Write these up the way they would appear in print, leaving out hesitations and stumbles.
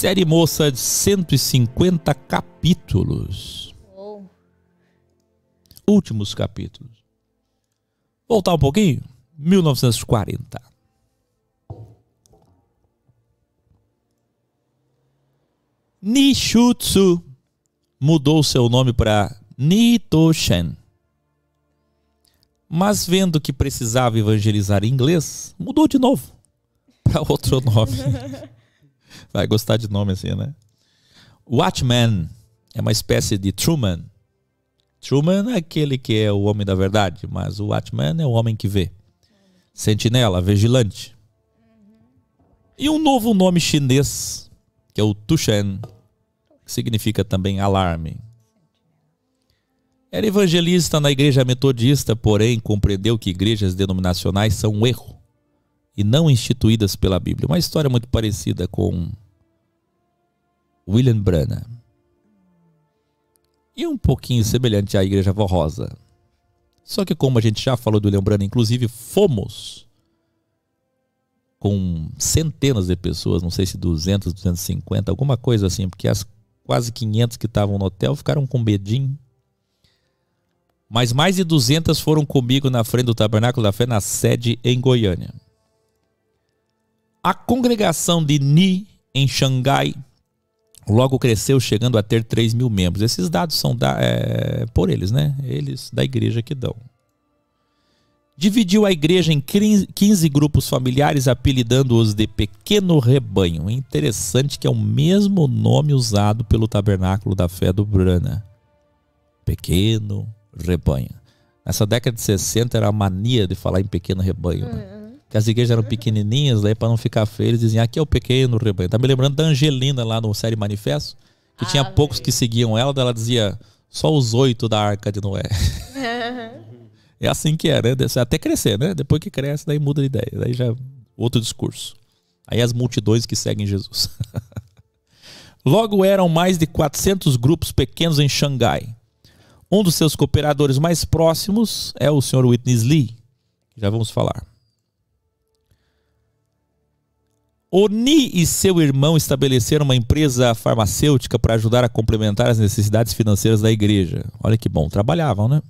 Série moça de 150 capítulos. Últimos capítulos. Voltar um pouquinho. 1940. Nishutsu mudou seu nome para Nitoshen. Mas vendo que precisava evangelizar em inglês, mudou de novo para outro nome. Vai gostar de nome assim, né? Watchman é uma espécie de Truman. Truman é aquele que é o homem da verdade, mas o Watchman é o homem que vê. Sentinela, vigilante. E um novo nome chinês, que é o Tushen, que significa também alarme. Era evangelista na igreja metodista, porém compreendeu que igrejas denominacionais são um erro e não instituídas pela Bíblia. Uma história muito parecida com William Branham. E um pouquinho semelhante à Igreja Vó Rosa. Só que como a gente já falou do William Branham, inclusive fomos com centenas de pessoas, não sei se 200, 250, alguma coisa assim, porque as quase 500 que estavam no hotel ficaram com medinho. Mas mais de 200 foram comigo na frente do Tabernáculo da Fé, na sede em Goiânia. A congregação de Ni, em Xangai, logo cresceu, chegando a ter 3.000 membros. Esses dados são por eles, né? Eles da igreja que dão. Dividiu a igreja em 15 grupos familiares, apelidando-os de Pequeno Rebanho. Interessante que é o mesmo nome usado pelo Tabernáculo da Fé do Branham. Pequeno Rebanho. Nessa década de 60 era a mania de falar em pequeno rebanho, né? Que as igrejas eram pequenininhas, daí para não ficar feio, eles diziam, aqui é o pequeno rebanho. Tá me lembrando da Angelina lá no série Manifesto, que tinha poucos que seguiam ela, daí ela dizia, só os 8 da Arca de Noé. É assim que é, né? Até crescer, né? Depois que cresce, daí muda de ideia, daí já é outro discurso. Aí as multidões que seguem Jesus. Logo eram mais de 400 grupos pequenos em Xangai. Um dos seus cooperadores mais próximos é o Sr. Witness Lee, que já vamos falar. Oni e seu irmão estabeleceram uma empresa farmacêutica para ajudar a complementar as necessidades financeiras da igreja. Olha que bom, trabalhavam, né?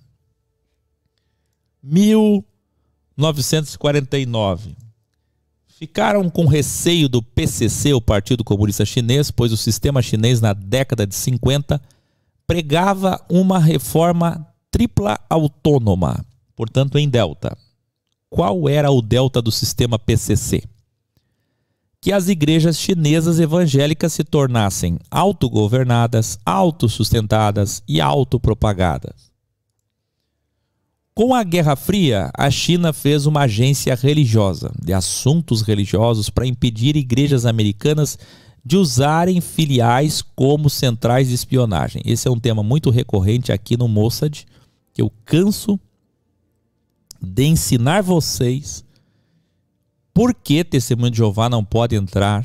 1949. Ficaram com receio do PCC, o Partido Comunista Chinês, pois o sistema chinês na década de 50 pregava uma reforma tripla autônoma, portanto em delta. Qual era o delta do sistema PCC? Que as igrejas chinesas evangélicas se tornassem autogovernadas, autossustentadas e autopropagadas. Com a Guerra Fria, a China fez uma agência religiosa de assuntos religiosos para impedir igrejas americanas de usarem filiais como centrais de espionagem. Esse é um tema muito recorrente aqui no Mossad, que eu canso de ensinar vocês por que Testemunho de Jeová não pode entrar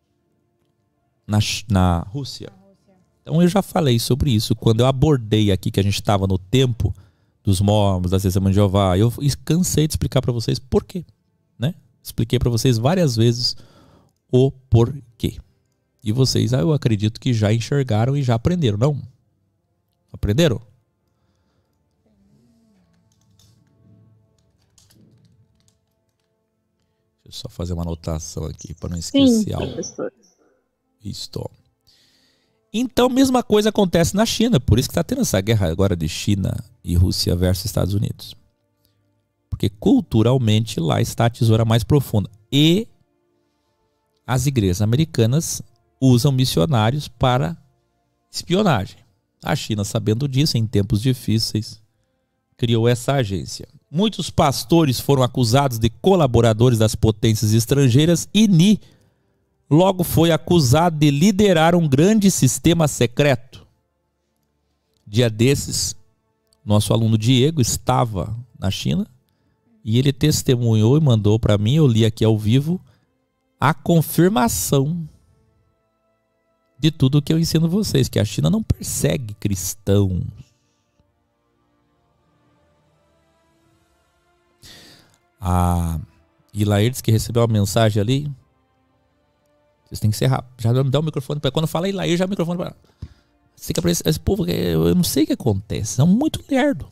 na Rússia. Então eu já falei sobre isso quando eu abordei aqui que a gente estava no tempo dos mormons, da Testemunho de Jeová. Eu cansei de explicar para vocês por quê, né? Expliquei para vocês várias vezes o porquê. E vocês, eu acredito que já enxergaram e já aprenderam, não? Aprenderam? Deixa eu só fazer uma anotação aqui para não esquecer algo. Isto. Então, mesma coisa acontece na China. Por isso que está tendo essa guerra agora de China e Rússia versus Estados Unidos. Porque culturalmente lá está a tesoura mais profunda. E as igrejas americanas usam missionários para espionagem. A China, sabendo disso, em tempos difíceis, criou essa agência. Muitos pastores foram acusados de colaboradores das potências estrangeiras e Ni logo foi acusado de liderar um grande sistema secreto. Dia desses, nosso aluno Diego estava na China e ele testemunhou e mandou para mim, eu li aqui ao vivo, a confirmação de tudo o que eu ensino vocês, que a China não persegue cristãos. A Ilairdes, que recebeu uma mensagem ali, Vocês têm que ser rápido. Já me dá o microfone para quando eu falei lá, eu já o microfone para. Você que esse povo, eu não sei o que acontece, são muito lerdo.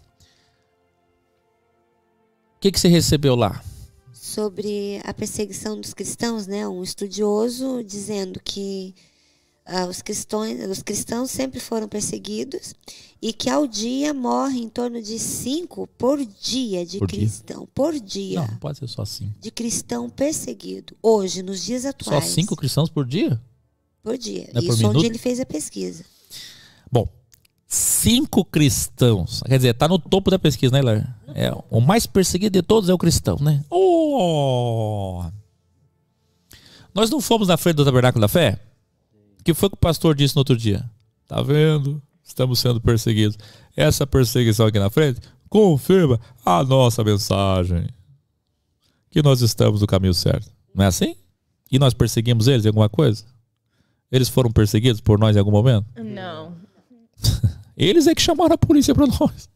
O que você recebeu lá? Sobre a perseguição dos cristãos, né? Um estudioso dizendo que os cristãos sempre foram perseguidos e que ao dia morre em torno de 5 por dia de cristão. Por dia. Não pode ser só 5. De cristão perseguido. Hoje, nos dias atuais. Só 5 cristãos por dia? Por dia. Não é Isso por onde ele fez a pesquisa. Bom, 5 cristãos. Quer dizer, tá no topo da pesquisa, né, Hilário? É, o mais perseguido de todos é o cristão, né? Oh! Nós não fomos na frente do Tabernáculo da Fé? O que foi que o pastor disse no outro dia? Tá vendo? Estamos sendo perseguidos. Essa perseguição aqui na frente confirma a nossa mensagem. Que nós estamos no caminho certo. Não é assim? E nós perseguimos eles em alguma coisa? Eles foram perseguidos por nós em algum momento? Não. Eles é que chamaram a polícia para nós.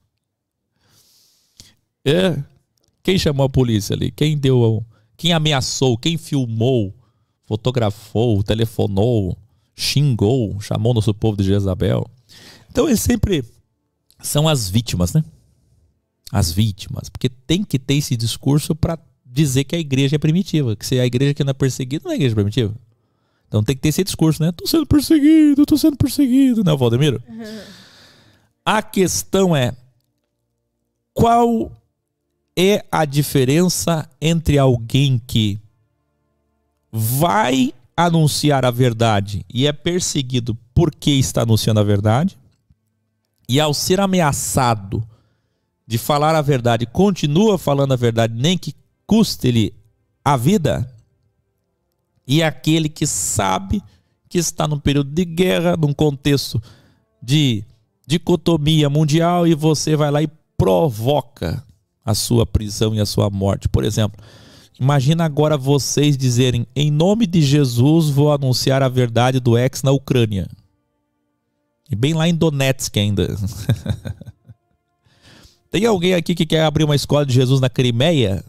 Quem chamou a polícia ali? Quem ameaçou? Quem filmou? Fotografou? Telefonou? Xingou? Chamou nosso povo de Jezabel? Então eles sempre são as vítimas, né? As vítimas. Porque tem que ter esse discurso para dizer que a igreja é primitiva. Que se a igreja que não é perseguida, não é igreja primitiva. Então tem que ter esse discurso, né? Tô sendo perseguido, né, Valdemiro? A questão é, qual é a diferença entre alguém que vai anunciar a verdade e é perseguido porque está anunciando a verdade, e ao ser ameaçado de falar a verdade, continua falando a verdade, nem que custe-lhe a vida, e aquele que sabe que está num período de guerra, num contexto de dicotomia mundial, e você vai lá e provoca a sua prisão e a sua morte. Por exemplo, imagina agora vocês dizerem: em nome de Jesus vou anunciar a verdade do ex na Ucrânia. E bem lá em Donetsk ainda. Tem alguém aqui que quer abrir uma escola de Jesus na Crimeia?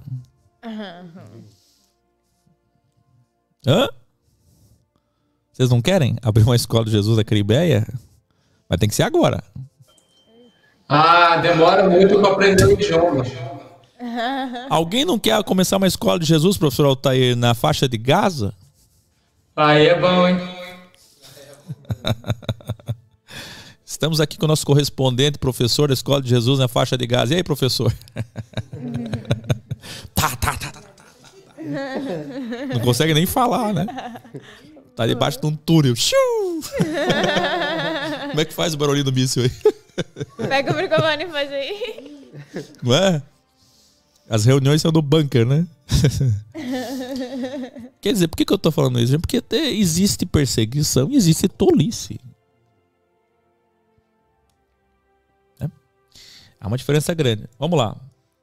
Hã? Vocês não querem abrir uma escola de Jesus na Crimeia? Mas tem que ser agora. Ah, demora muito para aprender o idioma. Alguém não quer começar uma escola de Jesus, professor Altair, na faixa de Gaza? Aí é bom, hein? Estamos aqui com o nosso correspondente, professor da Escola de Jesus na faixa de Gaza. E aí, professor? Tá. Não consegue nem falar, né? Tá debaixo de um túnel. Como é que faz o barulhinho do míssil aí? Pega o microfone e faz aí. Não é? As reuniões são no bunker, né? Quer dizer, por que eu tô falando isso? Porque existe perseguição e existe tolice. Há uma diferença grande. Vamos lá.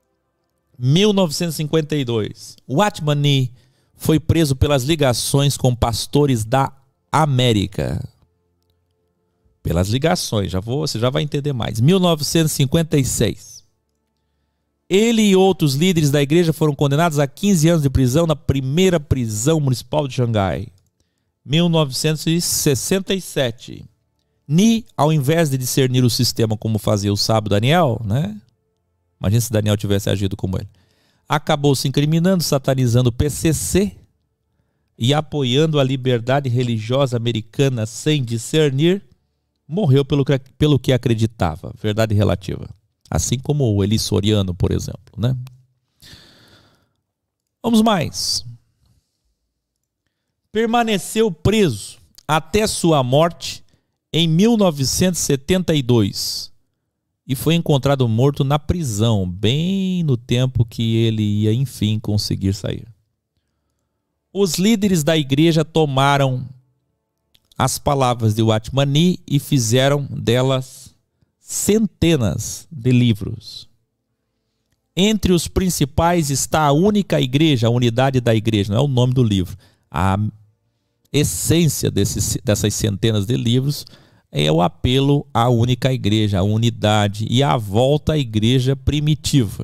1952. Watchman Nee foi preso pelas ligações com pastores da América. Pelas ligações, você já vai entender mais. 1956. Ele e outros líderes da igreja foram condenados a 15 anos de prisão na primeira prisão municipal de Xangai. 1967. Nee, ao invés de discernir o sistema como fazia o sábio Daniel, né? Imagina se Daniel tivesse agido como ele. Acabou se incriminando, satanizando o PCC e apoiando a liberdade religiosa americana sem discernir, morreu pelo que acreditava. Verdade relativa. Assim como o Eli Soriano, por exemplo, né? Vamos mais. Permaneceu preso até sua morte em 1972 e foi encontrado morto na prisão, bem no tempo que ele ia, enfim, conseguir sair. Os líderes da igreja tomaram as palavras de Watchman Nee e fizeram delas centenas de livros. Entre os principais está a única igreja, a unidade da igreja, não é o nome do livro. A essência dessas centenas de livros é o apelo à única igreja, à unidade e à volta à igreja primitiva.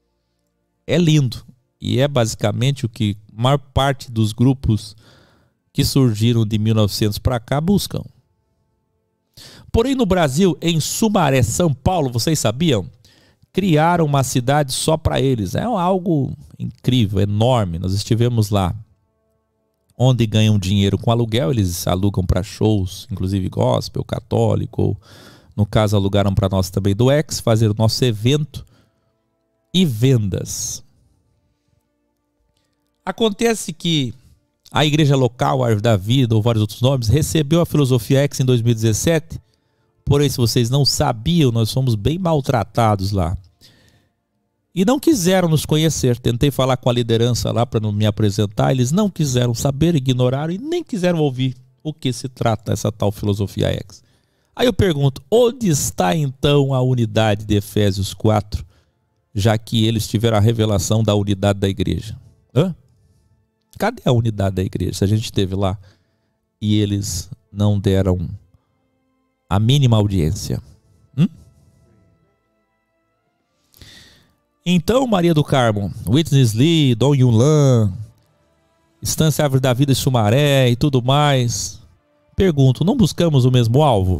É lindo e é basicamente o que a maior parte dos grupos que surgiram de 1900 para cá buscam. Porém, no Brasil, em Sumaré, São Paulo, vocês sabiam? Criaram uma cidade só para eles. É algo incrível, enorme. Nós estivemos lá. Onde ganham dinheiro com aluguel, eles alugam para shows, inclusive gospel, católico. No caso, alugaram para nós também do X, fazer o nosso evento e vendas. Acontece que a igreja local, a Árvore da Vida, ou vários outros nomes, recebeu a Filosofia X em 2017. Porém, se vocês não sabiam, nós fomos bem maltratados lá. E não quiseram nos conhecer. Tentei falar com a liderança lá para me apresentar. Eles não quiseram saber, ignoraram e nem quiseram ouvir o que se trata essa tal Filosofia X. Aí eu pergunto, onde está então a unidade de Efésios 4, já que eles tiveram a revelação da unidade da igreja? Hã? Cadê a unidade da igreja? Se a gente esteve lá e eles não deram a mínima audiência. Então, Maria do Carmo, Witness Lee, Dom Yunlan, Estância Árvore da Vida de Sumaré e tudo mais. Pergunto, não buscamos o mesmo alvo?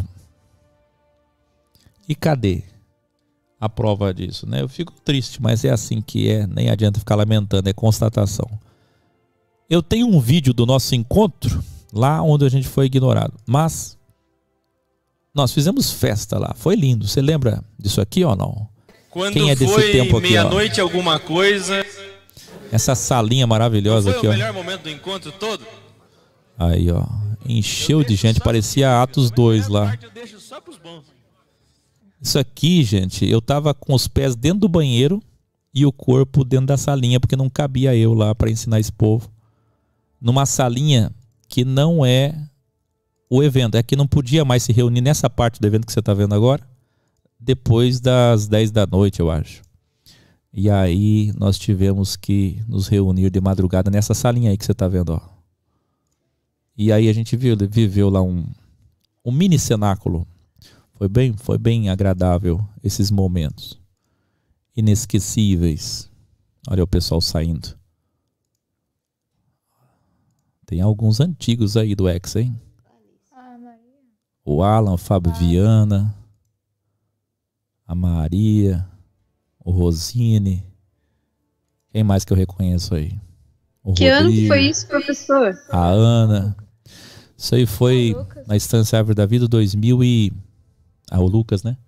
E cadê a prova disso, né? Eu fico triste, mas é assim que é. Nem adianta ficar lamentando, é constatação. Eu tenho um vídeo do nosso encontro, lá onde a gente foi ignorado. Mas nós fizemos festa lá, foi lindo. Você lembra disso aqui ou não? Quando quem é desse foi tempo aqui, meia-noite alguma coisa... Essa salinha maravilhosa aqui, ó. Foi o melhor momento do encontro todo? Aí, ó. Encheu de gente, parecia Atos 2 lá. Isso aqui, gente, eu tava com os pés dentro do banheiro e o corpo dentro da salinha, porque não cabia eu lá para ensinar esse povo. Numa salinha que não é o evento. É que não podia mais se reunir nessa parte do evento que você tá vendo agora, depois das 10 da noite, eu acho. E aí nós tivemos que nos reunir de madrugada nessa salinha aí que você tá vendo, ó. E aí a gente viveu lá um mini cenáculo. Foi bem agradável esses momentos. Inesquecíveis. Olha o pessoal saindo. Tem alguns antigos aí do X, hein? O Alan, o Fábio Viana, a Maria, o Rosine. Quem mais que eu reconheço aí? O que Rodrigo, ano que foi isso, professor? A Ana. Isso aí foi na Estância Árvore da Vida 2000 e... Ah, o Lucas, né?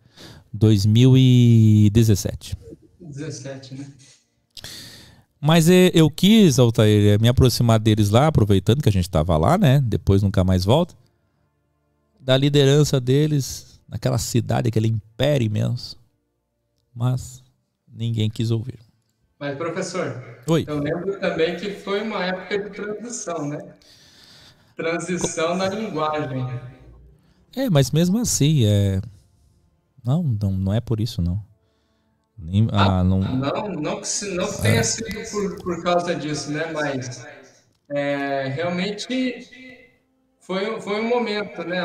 2017. 17, né? Mas eu quis, Altair, me aproximar deles lá, aproveitando que a gente estava lá, né? Depois nunca mais volta. Da liderança deles, naquela cidade, aquele império imenso. Mas ninguém quis ouvir. Mas, professor, Oi. Eu lembro também que foi uma época de transição, né? Transição na linguagem. Mas mesmo assim, não é por isso, não. Não que tenha sido por causa disso, né? Mas realmente foi um momento, né?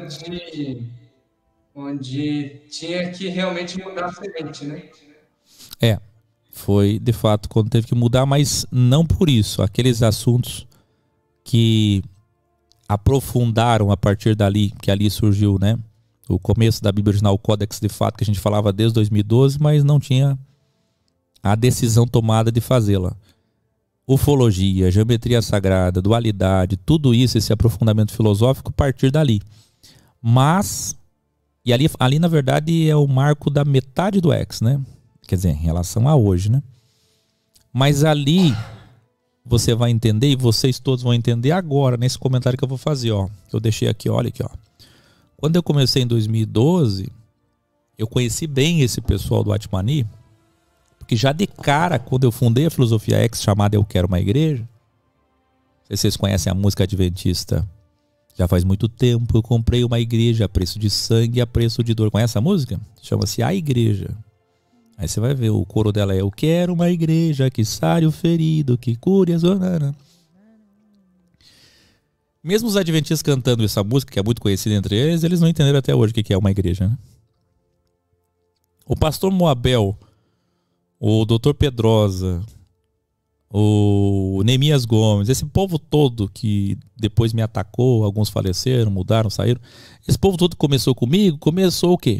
Onde tinha que realmente mudar a semente, né? Foi de fato quando teve que mudar, mas não por isso. Aqueles assuntos que aprofundaram a partir dali, que ali surgiu, né? O começo da Bíblia original, o Códex de Fato, que a gente falava desde 2012, mas não tinha a decisão tomada de fazê-la. Ufologia, geometria sagrada, dualidade, tudo isso, esse aprofundamento filosófico, a partir dali. Mas, e ali na verdade é o marco da metade do X, né? Quer dizer, em relação a hoje, né? Mas ali você vai entender, e vocês todos vão entender agora, nesse comentário que eu vou fazer, ó. Que eu deixei aqui, olha aqui, ó. Quando eu comecei em 2012, eu conheci bem esse pessoal do Atmani, porque já de cara, quando eu fundei a Filosofia X, chamada Eu Quero Uma Igreja, não sei se vocês conhecem a música adventista, já faz muito tempo eu comprei uma igreja a preço de sangue e a preço de dor. Conhece a música? Chama-se A Igreja. Aí você vai ver, o coro dela é: eu quero uma igreja que sare o ferido, que cure as... Mesmo os adventistas cantando essa música, que é muito conhecida entre eles não entenderam até hoje o que é uma igreja, né? O pastor Moabel, o doutor Pedrosa, o Neemias Gomes, esse povo todo que depois me atacou, alguns faleceram, mudaram, saíram. Esse povo todo começou comigo, começou o quê?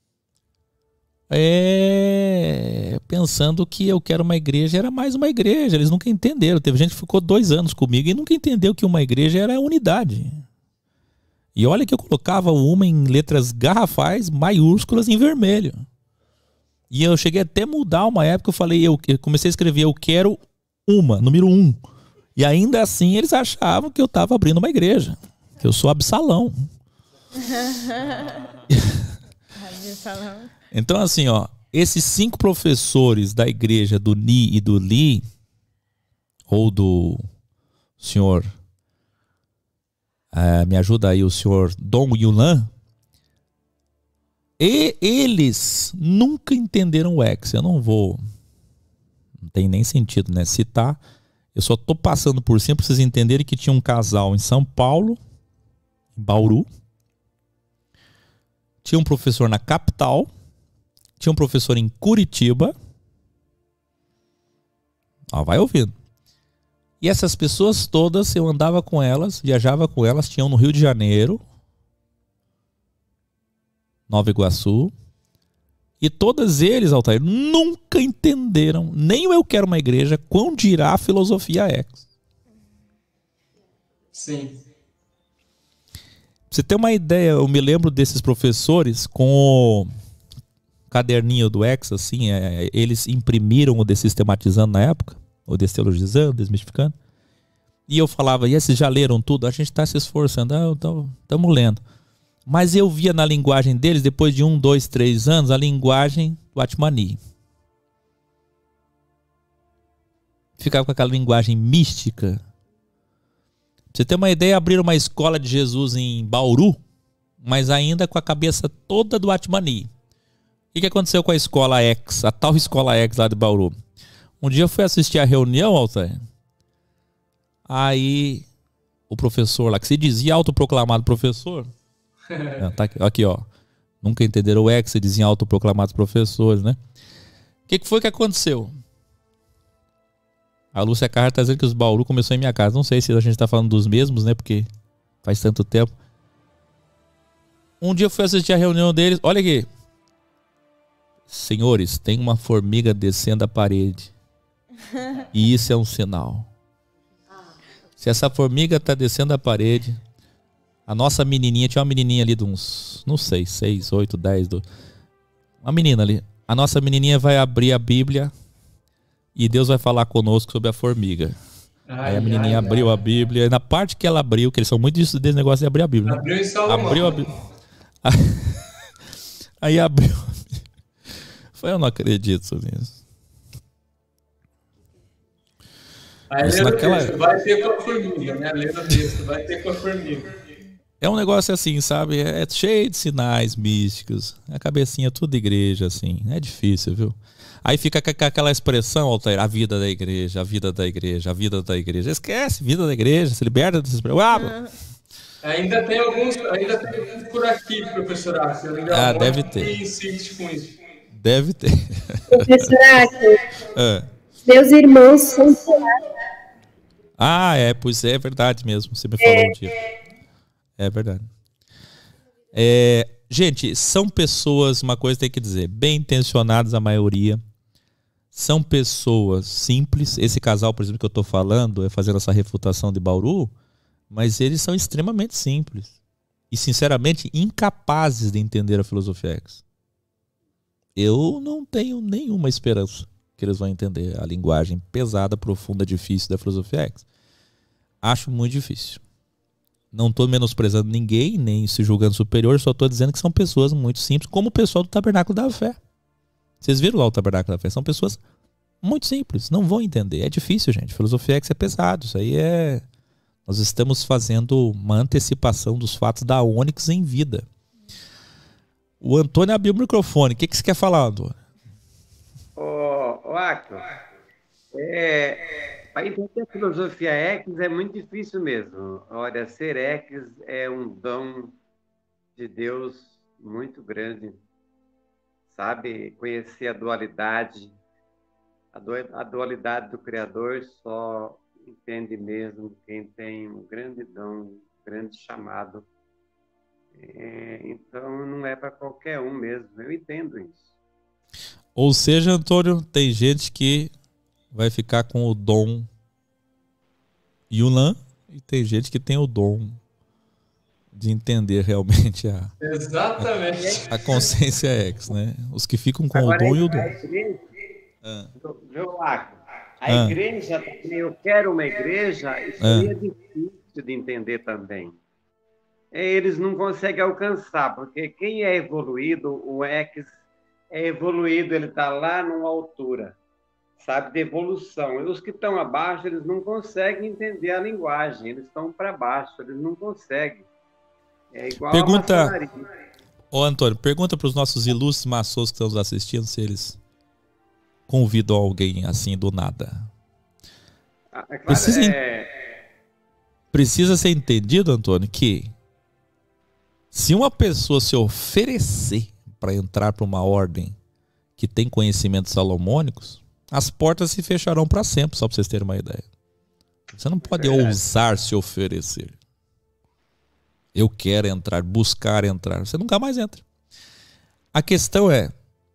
Pensando que eu quero uma igreja, era mais uma igreja. Eles nunca entenderam. Teve gente que ficou 2 anos comigo e nunca entendeu que uma igreja era unidade. E olha que eu colocava uma em letras garrafais, maiúsculas, em vermelho. E eu cheguei até a mudar uma época, eu falei, eu comecei a escrever, eu quero uma, número 1. E ainda assim eles achavam que eu estava abrindo uma igreja. Que eu sou Absalão. Absalão. Então assim, ó, esses 5 professores da igreja do Ni e do Li, ou do senhor, me ajuda aí, o senhor Dom Yulan, e eles nunca entenderam o X. Eu não tem nem sentido, né, citar. Eu só tô passando por cima para vocês entenderem que tinha um casal em São Paulo, em Bauru, tinha um professor na capital, tinha um professor em Curitiba. Vai ouvindo. E essas pessoas todas, eu andava com elas, viajava com elas, tinham no Rio de Janeiro, Nova Iguaçu, e todos eles, Altair, nunca entenderam, nem o Eu Quero Uma Igreja, quão dirá a filosofia X. Sim. Pra você ter uma ideia, eu me lembro desses professores com o caderninho do X, assim, eles imprimiram o Desistematizando na época, o Desteologizando, Desmistificando, e eu falava, e esses já leram tudo? A gente está se esforçando, estamos lendo. Mas eu via na linguagem deles, depois de 1, 2, 3 anos, a linguagem do Atmani. Ficava com aquela linguagem mística. Pra você ter uma ideia, abriram uma escola de Jesus em Bauru, mas ainda com a cabeça toda do Atmani. O que aconteceu com a escola X, a tal escola X lá de Bauru? Um dia eu fui assistir a reunião, Altair. Aí o professor lá, que se dizia autoproclamado professor, tá aqui, ó. Nunca entenderam o X, se diziam autoproclamados professores, né? O que foi que aconteceu? A Lúcia Carra está dizendo que os Bauru começou em minha casa. Não sei se a gente está falando dos mesmos, né? Porque faz tanto tempo. Um dia eu fui assistir a reunião deles. Olha aqui. Senhores, tem uma formiga descendo a parede. E isso é um sinal. Se essa formiga está descendo a parede, a nossa menininha, tinha uma menininha ali de uns, não sei, 6, 8, 10, uma menina ali. A nossa menininha vai abrir a Bíblia e Deus vai falar conosco sobre a formiga. Aí a menininha abriu a Bíblia, e na parte que ela abriu, que eles são muito desse negócio de abrir a Bíblia, né? Abriu em Salomão. Abriu a Bíblia. Aí abriu. Eu não acredito nisso. Aí Isso lendo naquela... o texto, vai ter com a formiga, né? Lendo o texto, vai ter com a formiga. É um negócio assim, sabe? É cheio de sinais místicos. A cabecinha tudo de igreja, assim. É difícil, viu? Aí fica com aquela expressão, Altair, a vida da igreja, a vida da igreja, a vida da igreja. Esquece, vida da igreja, se liberta dessa expressão. Ainda tem alguns por aqui, professor Axel. Deve ter. Que insiste com isso. Deve ter. Professor Axel, meus irmãos são teatro. Pois é verdade mesmo. Você me falou um dia. É verdade. Gente, são pessoas, uma coisa tem que dizer, bem intencionadas a maioria. São pessoas simples. Esse casal, por exemplo, que eu estou falando, fazendo essa refutação de Bauru, mas eles são extremamente simples. E, sinceramente, incapazes de entender a filosofia X. Eu não tenho nenhuma esperança que eles vão entender a linguagem pesada, profunda, difícil da filosofia X. Acho muito difícil. Não estou menosprezando ninguém, nem se julgando superior, só estou dizendo que são pessoas muito simples, como o pessoal do Tabernáculo da Fé. Vocês viram lá o Tabernáculo da Fé? São pessoas muito simples, não vão entender. É difícil, gente. Filosofia X é pesado. Isso aí é... Nós estamos fazendo uma antecipação dos fatos da Ônix em vida. O Antônio abriu o microfone. O que você quer falar, Antônio? Ô, Axel, para entender a filosofia X é muito difícil mesmo. Olha, ser X é um dom de Deus muito grande. Sabe? Conhecer a dualidade do Criador só entende mesmo quem tem um grande dom, um grande chamado. Então, não é para qualquer um mesmo. Eu entendo isso. Ou seja, Antônio, tem gente que vai ficar com o dom Yulan e tem gente que tem o dom de entender realmente Exatamente. a consciência X, né? Os que ficam com o dom e o dom. A igreja, eu quero uma igreja, isso é difícil de entender também. Eles não conseguem alcançar, porque quem é evoluído, o X é evoluído, ele está lá numa altura, sabe, de evolução. E os que estão abaixo, eles não conseguem entender a linguagem, eles estão para baixo, eles não conseguem. É igual pergunta, a maçonaria. Ô Antônio, pergunta para os nossos ilustres maçons que estão nos assistindo se eles convidam alguém assim do nada. Claro, precisa ser entendido, Antônio, que se uma pessoa se oferecer para entrar para uma ordem que tem conhecimentos salomônicos, as portas se fecharão para sempre, só para vocês terem uma ideia. Você não pode ousar se oferecer. Eu quero entrar, buscar entrar. Você nunca mais entra. A questão é,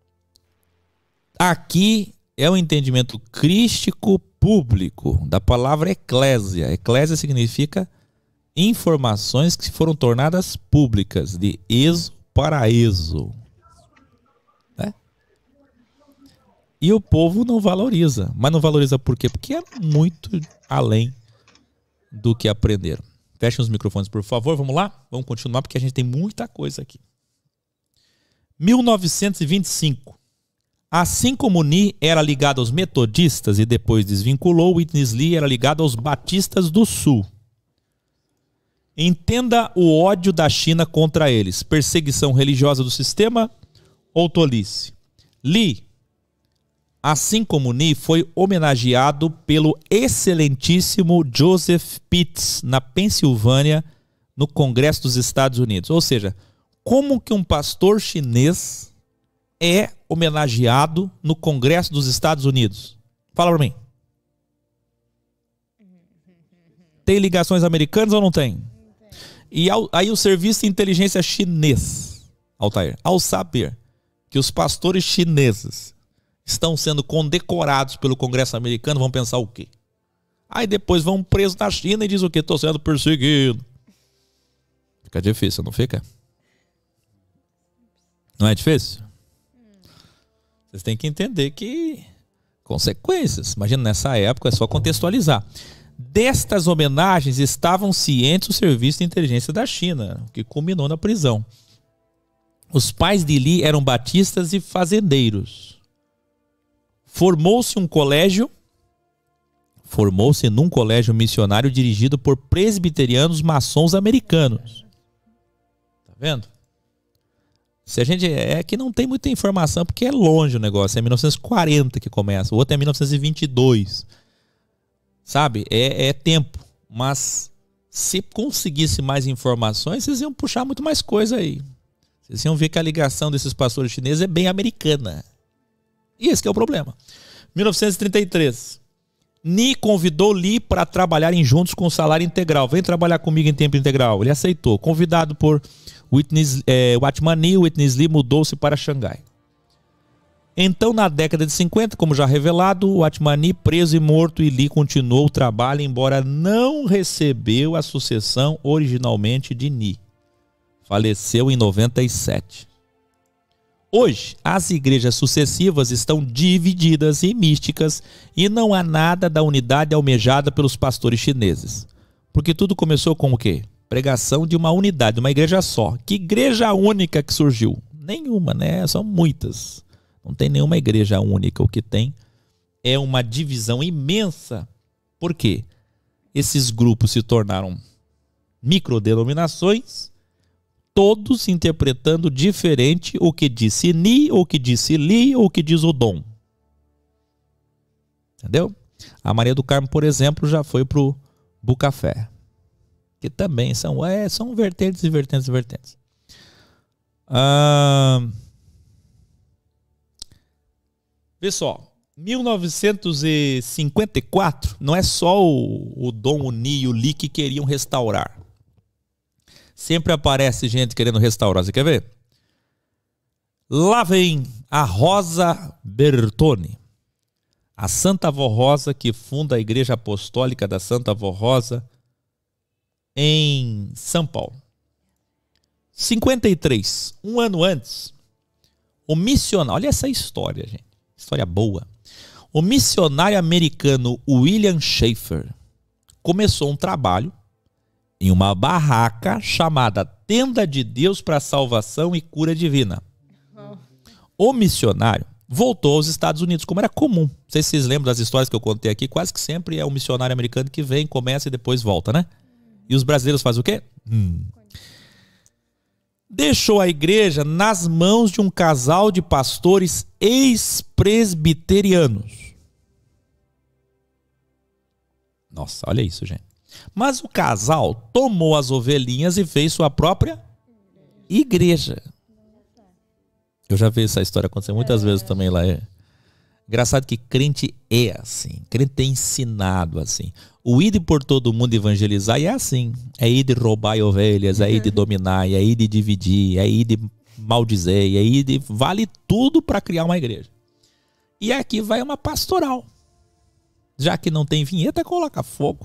aqui é o entendimento crístico público da palavra eclésia. Eclésia significa informações que foram tornadas públicas, de exo para exo. Né? E o povo não valoriza. Mas não valoriza por quê? Porque é muito além do que aprenderam. Fechem os microfones, por favor. Vamos lá? Vamos continuar, porque a gente tem muita coisa aqui. 1925. Assim como Ni era ligado aos metodistas e depois desvinculou, Witness Lee era ligado aos batistas do Sul. Entenda o ódio da China contra eles. Perseguição religiosa do sistema ou tolice? Lee, assim como Ni, foi homenageado pelo excelentíssimo Joseph Pitts na Pensilvânia, no Congresso dos Estados Unidos. Ou seja, como que um pastor chinês é homenageado no Congresso dos Estados Unidos? Fala para mim. Tem ligações americanas ou não tem? E aí o Serviço de Inteligência Chinês, Altair, ao saber que os pastores chineses estão sendo condecorados pelo Congresso americano, vão pensar o quê? Aí depois vão presos na China e diz o quê? Estou sendo perseguido. Fica difícil, não fica? Não é difícil? Vocês têm que entender que consequências. Imagina, nessa época, é só contextualizar. Destas homenagens estavam cientes o Serviço de Inteligência da China, que culminou na prisão. Os pais de Lee eram batistas e fazendeiros. Formou-se num colégio missionário dirigido por presbiterianos maçons americanos. Tá vendo? Se a gente é que não tem muita informação porque é longe o negócio, é 1940 que começa, o outro é 1922. Sabe? É tempo, mas se conseguisse mais informações, vocês iam puxar muito mais coisa aí. Vocês iam ver que a ligação desses pastores chineses é bem americana. E esse que é o problema. 1933. Ni convidou Lee para trabalharem juntos com salário integral. Vem trabalhar comigo em tempo integral. Ele aceitou. Convidado por Watchman Nee, Witness Lee mudou-se para Xangai. Então, na década de 50, como já revelado, Watchman Nee preso e morto, e Lee continuou o trabalho, embora não recebeu a sucessão originalmente de Nee. Faleceu em 97. Hoje, as igrejas sucessivas estão divididas e místicas e não há nada da unidade almejada pelos pastores chineses. Porque tudo começou com o quê? Pregação de uma unidade, uma igreja só. Que igreja única que surgiu? Nenhuma, né? São muitas. Não tem nenhuma igreja única. O que tem é uma divisão imensa. Por quê? Esses grupos se tornaram microdenominações, todos interpretando diferente o que disse Ni, ou o que disse Li, ou o que diz o Dom. Entendeu? A Maria do Carmo, por exemplo, já foi pro Bucafé. Que também são vertentes e vertentes e vertentes. Vê só. 1954, não é só o Dom Uni e o Li que queriam restaurar. Sempre aparece gente querendo restaurar. Você quer ver? Lá vem a Rosa Bertone, a Santa Avó Rosa, que funda a Igreja Apostólica da Santa Avó Rosa em São Paulo. 53, um ano antes, o missionário, olha essa história, gente, história boa. O missionário americano William Schaeffer começou um trabalho em uma barraca chamada Tenda de Deus para Salvação e Cura Divina. O missionário voltou aos Estados Unidos, como era comum. Não sei se vocês lembram das histórias que eu contei aqui, quase que sempre é um missionário americano que vem, começa e depois volta, né? E os brasileiros fazem o quê? Deixou a igreja nas mãos de um casal de pastores ex-presbiterianos. Nossa, olha isso, gente. Mas o casal tomou as ovelhinhas e fez sua própria igreja. Eu já vi essa história acontecer muitas vezes também lá. Engraçado que crente é assim. Crente é ensinado assim. O ir por todo mundo evangelizar é assim. É ir de roubar ovelhas, é ir de dominar, é ir de dividir, é ir de maldizer, é ir de... Vale tudo para criar uma igreja. E aqui vai uma pastoral. Já que não tem vinheta, coloca fogo.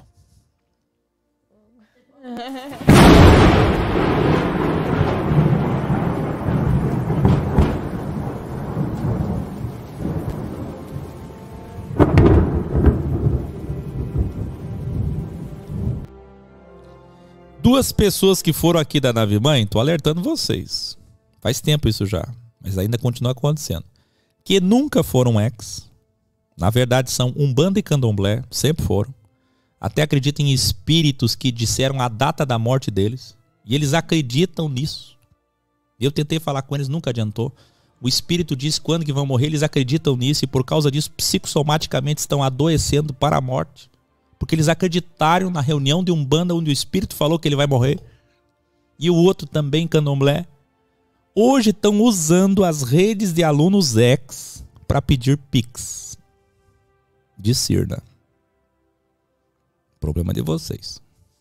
Duas pessoas que foram aqui da nave mãe, tô alertando vocês. Faz tempo isso já, mas ainda continua acontecendo. Que nunca foram ex. Na verdade são Umbanda e Candomblé, sempre foram. Até acreditam em espíritos que disseram a data da morte deles. E eles acreditam nisso. Eu tentei falar com eles, nunca adiantou. O espírito diz quando que vão morrer, eles acreditam nisso. E por causa disso, psicossomaticamente estão adoecendo para a morte. Porque eles acreditaram na reunião de Umbanda onde o espírito falou que ele vai morrer. E o outro também, Candomblé. Hoje estão usando as redes de alunos ex para pedir pix de Cirna. Problema de vocês.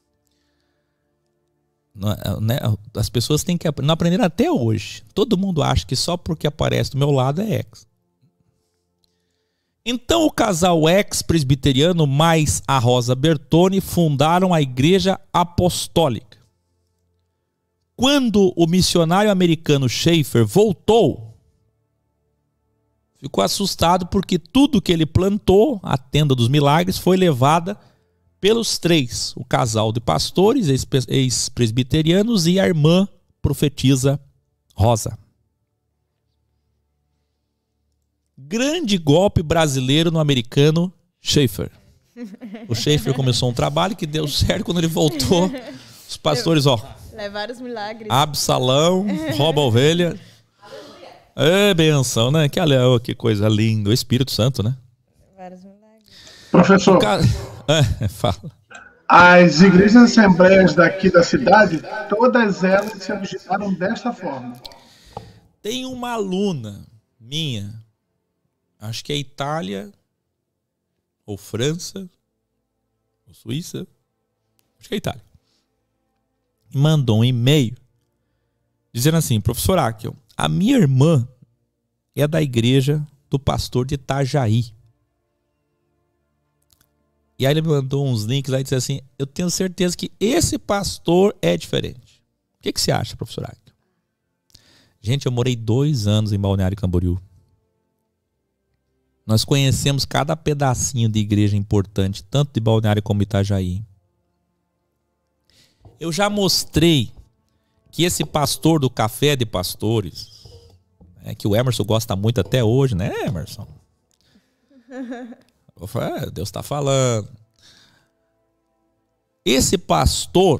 As pessoas têm que não aprenderam até hoje. Todo mundo acha que só porque aparece do meu lado é ex. Então o casal ex-presbiteriano mais a Rosa Bertone fundaram a Igreja Apostólica. Quando o missionário americano Schaeffer voltou, ficou assustado porque tudo que ele plantou, a Tenda dos Milagres, foi levada pelos três, o casal de pastores ex-presbiterianos e a irmã profetisa Rosa. Grande golpe brasileiro no americano Schaeffer. O Schaeffer começou um trabalho que deu certo. Quando ele voltou, os pastores, levaram os milagres. Absalão, rouba a ovelha. É benção, né? Que coisa linda. O Espírito Santo, né? Vários milagres. Professor, fala. As igrejas assembleias daqui da cidade, todas elas se originaram desta forma. Tem uma aluna minha, acho que é Itália, ou França, ou Suíça, acho que é Itália, mandou um e-mail dizendo assim: professor Akel, a minha irmã é da igreja do pastor de Itajaí. E aí ele me mandou uns links lá e disse assim: eu tenho certeza que esse pastor é diferente. O que você acha, professor Akel? Gente, eu morei 2 anos em Balneário Camboriú. Nós conhecemos cada pedacinho de igreja importante, tanto de Balneário como Itajaí. Eu já mostrei que esse pastor do Café de Pastores, que o Emerson gosta muito até hoje, né, Emerson? Eu falei, Deus está falando. Esse pastor,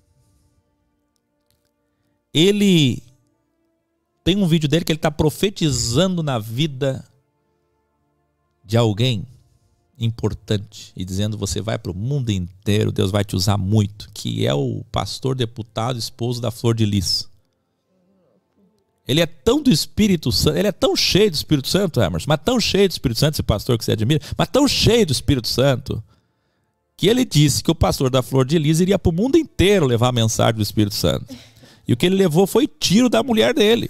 ele tem um vídeo dele que ele está profetizando na vida de alguém importante e dizendo: você vai para o mundo inteiro, Deus vai te usar muito, que é o pastor deputado esposo da Flor de Lis. Ele é tão do Espírito Santo, ele é tão cheio do Espírito Santo, Emerson, mas tão cheio do Espírito Santo, esse pastor que você admira, mas tão cheio do Espírito Santo, que ele disse que o pastor da Flor de Lis iria para o mundo inteiro levar a mensagem do Espírito Santo. E o que ele levou foi tiro da mulher dele.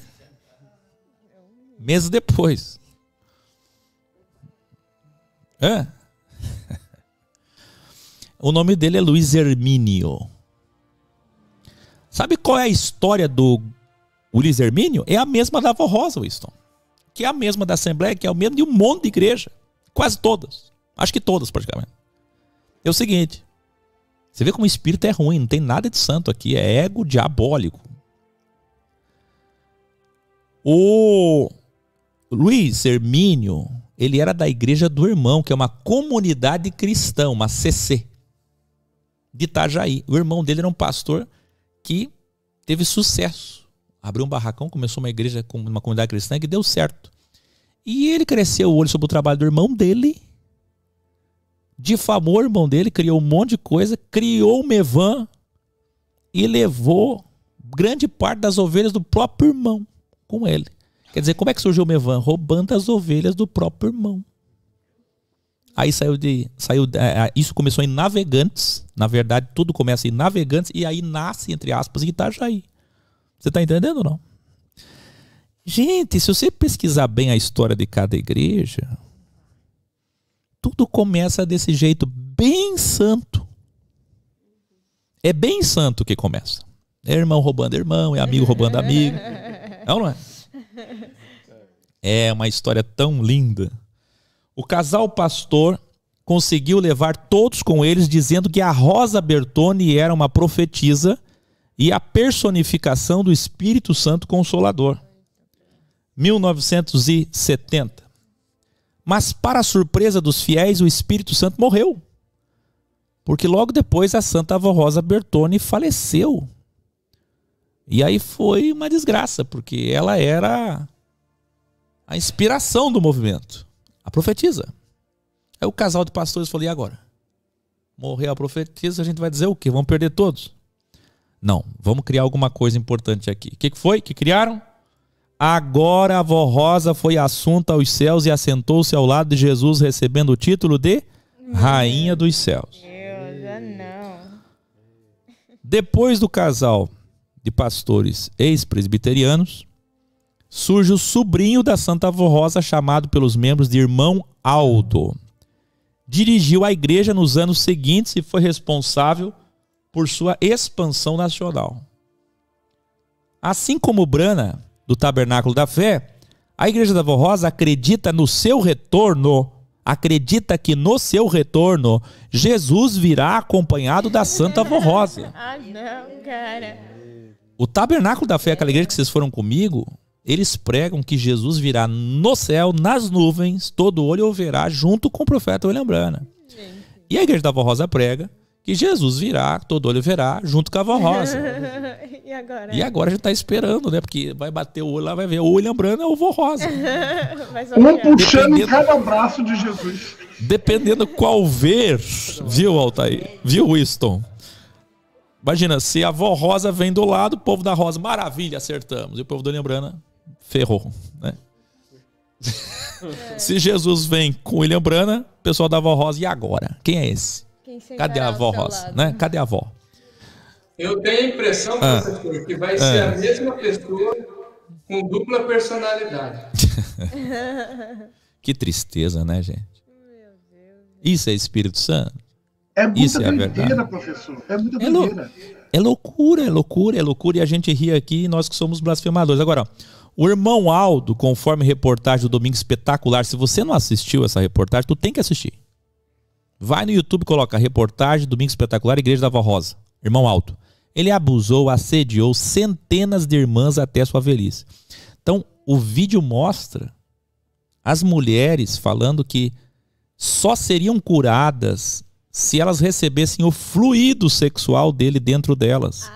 Meses depois. O nome dele é Luiz Hermínio. Sabe qual é a história do Luiz Hermínio? É a mesma da avó Rosa, Winston. Que é a mesma da Assembleia, que é o mesmo de um monte de igreja. Quase todas. Acho que todas, praticamente. É o seguinte. Você vê como o espírito é ruim. Não tem nada de santo aqui. É ego diabólico. O Luiz Hermínio, ele era da Igreja do Irmão, que é uma comunidade cristã, uma CC, de Itajaí. O irmão dele era um pastor que teve sucesso. Abriu um barracão, começou uma igreja com uma comunidade cristã que deu certo. E ele cresceu o olho sobre o trabalho do irmão dele, difamou o irmão dele, criou um monte de coisa, criou o Mevan e levou grande parte das ovelhas do próprio irmão com ele. Quer dizer, como é que surgiu o Mevan? Roubando as ovelhas do próprio irmão. Aí isso começou em Navegantes. Na verdade, tudo começa em Navegantes e aí nasce, entre aspas, em Itajaí. Você está entendendo ou não? Gente, se você pesquisar bem a história de cada igreja, tudo começa desse jeito, bem santo. É bem santo que começa. É irmão roubando irmão, é amigo roubando amigo. É ou não é? É uma história tão linda. O casal pastor conseguiu levar todos com eles, dizendo que a Rosa Bertoni era uma profetisa e a personificação do Espírito Santo Consolador. 1970. Mas, para a surpresa dos fiéis, o Espírito Santo morreu. Porque logo depois a Santa Avó Rosa Bertoni faleceu. E aí foi uma desgraça, porque ela era a inspiração do movimento. A profetisa. Aí o casal de pastores falou, e agora? Morreu a profetisa, a gente vai dizer o quê? Vamos perder todos? Não, vamos criar alguma coisa importante aqui. O que foi que criaram? Agora a avó Rosa foi assunta aos céus e assentou-se ao lado de Jesus, recebendo o título de Rainha dos Céus. Depois do casal de pastores ex-presbiterianos, surge o sobrinho da Santa Avó Rosa, chamado pelos membros de Irmão Aldo. Dirigiu a igreja nos anos seguintes e foi responsável por sua expansão nacional. Assim como Brana, do Tabernáculo da Fé, a Igreja da Avó Rosa acredita no seu retorno, acredita que no seu retorno Jesus virá acompanhado da Santa Avó Rosa. Ah, não, cara. O Tabernáculo da Fé, aquela igreja que vocês foram comigo, eles pregam que Jesus virá no céu, nas nuvens, todo olho o verá, junto com o profeta William Branham. E a Igreja da Avó Rosa prega que Jesus virá, todo olho verá, junto com a Avó Rosa. E agora a gente está esperando, né? Porque vai bater o olho lá, vai ver o William Branham ou a Avó Rosa. Um puxando cada braço de Jesus. Dependendo qual ver, viu, Altair? Viu, Winston? Imagina, se a Avó Rosa vem do lado, o povo da Rosa, maravilha, acertamos. E o povo do William Branham, ferrou, né? Se Jesus vem com o William Branham, o pessoal da Avó Rosa, e agora? Quem é esse? Cadê a Avó Rosa? Né? Cadê a avó? Eu tenho a impressão, professor, que vai ser a mesma pessoa com dupla personalidade. Que tristeza, né, gente? Isso é Espírito Santo? É muita doideira, professor. É muita doideira. É loucura, é loucura, é loucura. E a gente ri aqui, nós que somos blasfemadores. Agora, o irmão Aldo, conforme reportagem do Domingo Espetacular, se você não assistiu essa reportagem, tu tem que assistir. Vai no YouTube, coloca reportagem Domingo Espetacular, Igreja da Avó Rosa. Irmão Aldo. Ele abusou, assediou centenas de irmãs até sua velhice. Então, o vídeo mostra as mulheres falando que só seriam curadas se elas recebessem o fluido sexual dele dentro delas.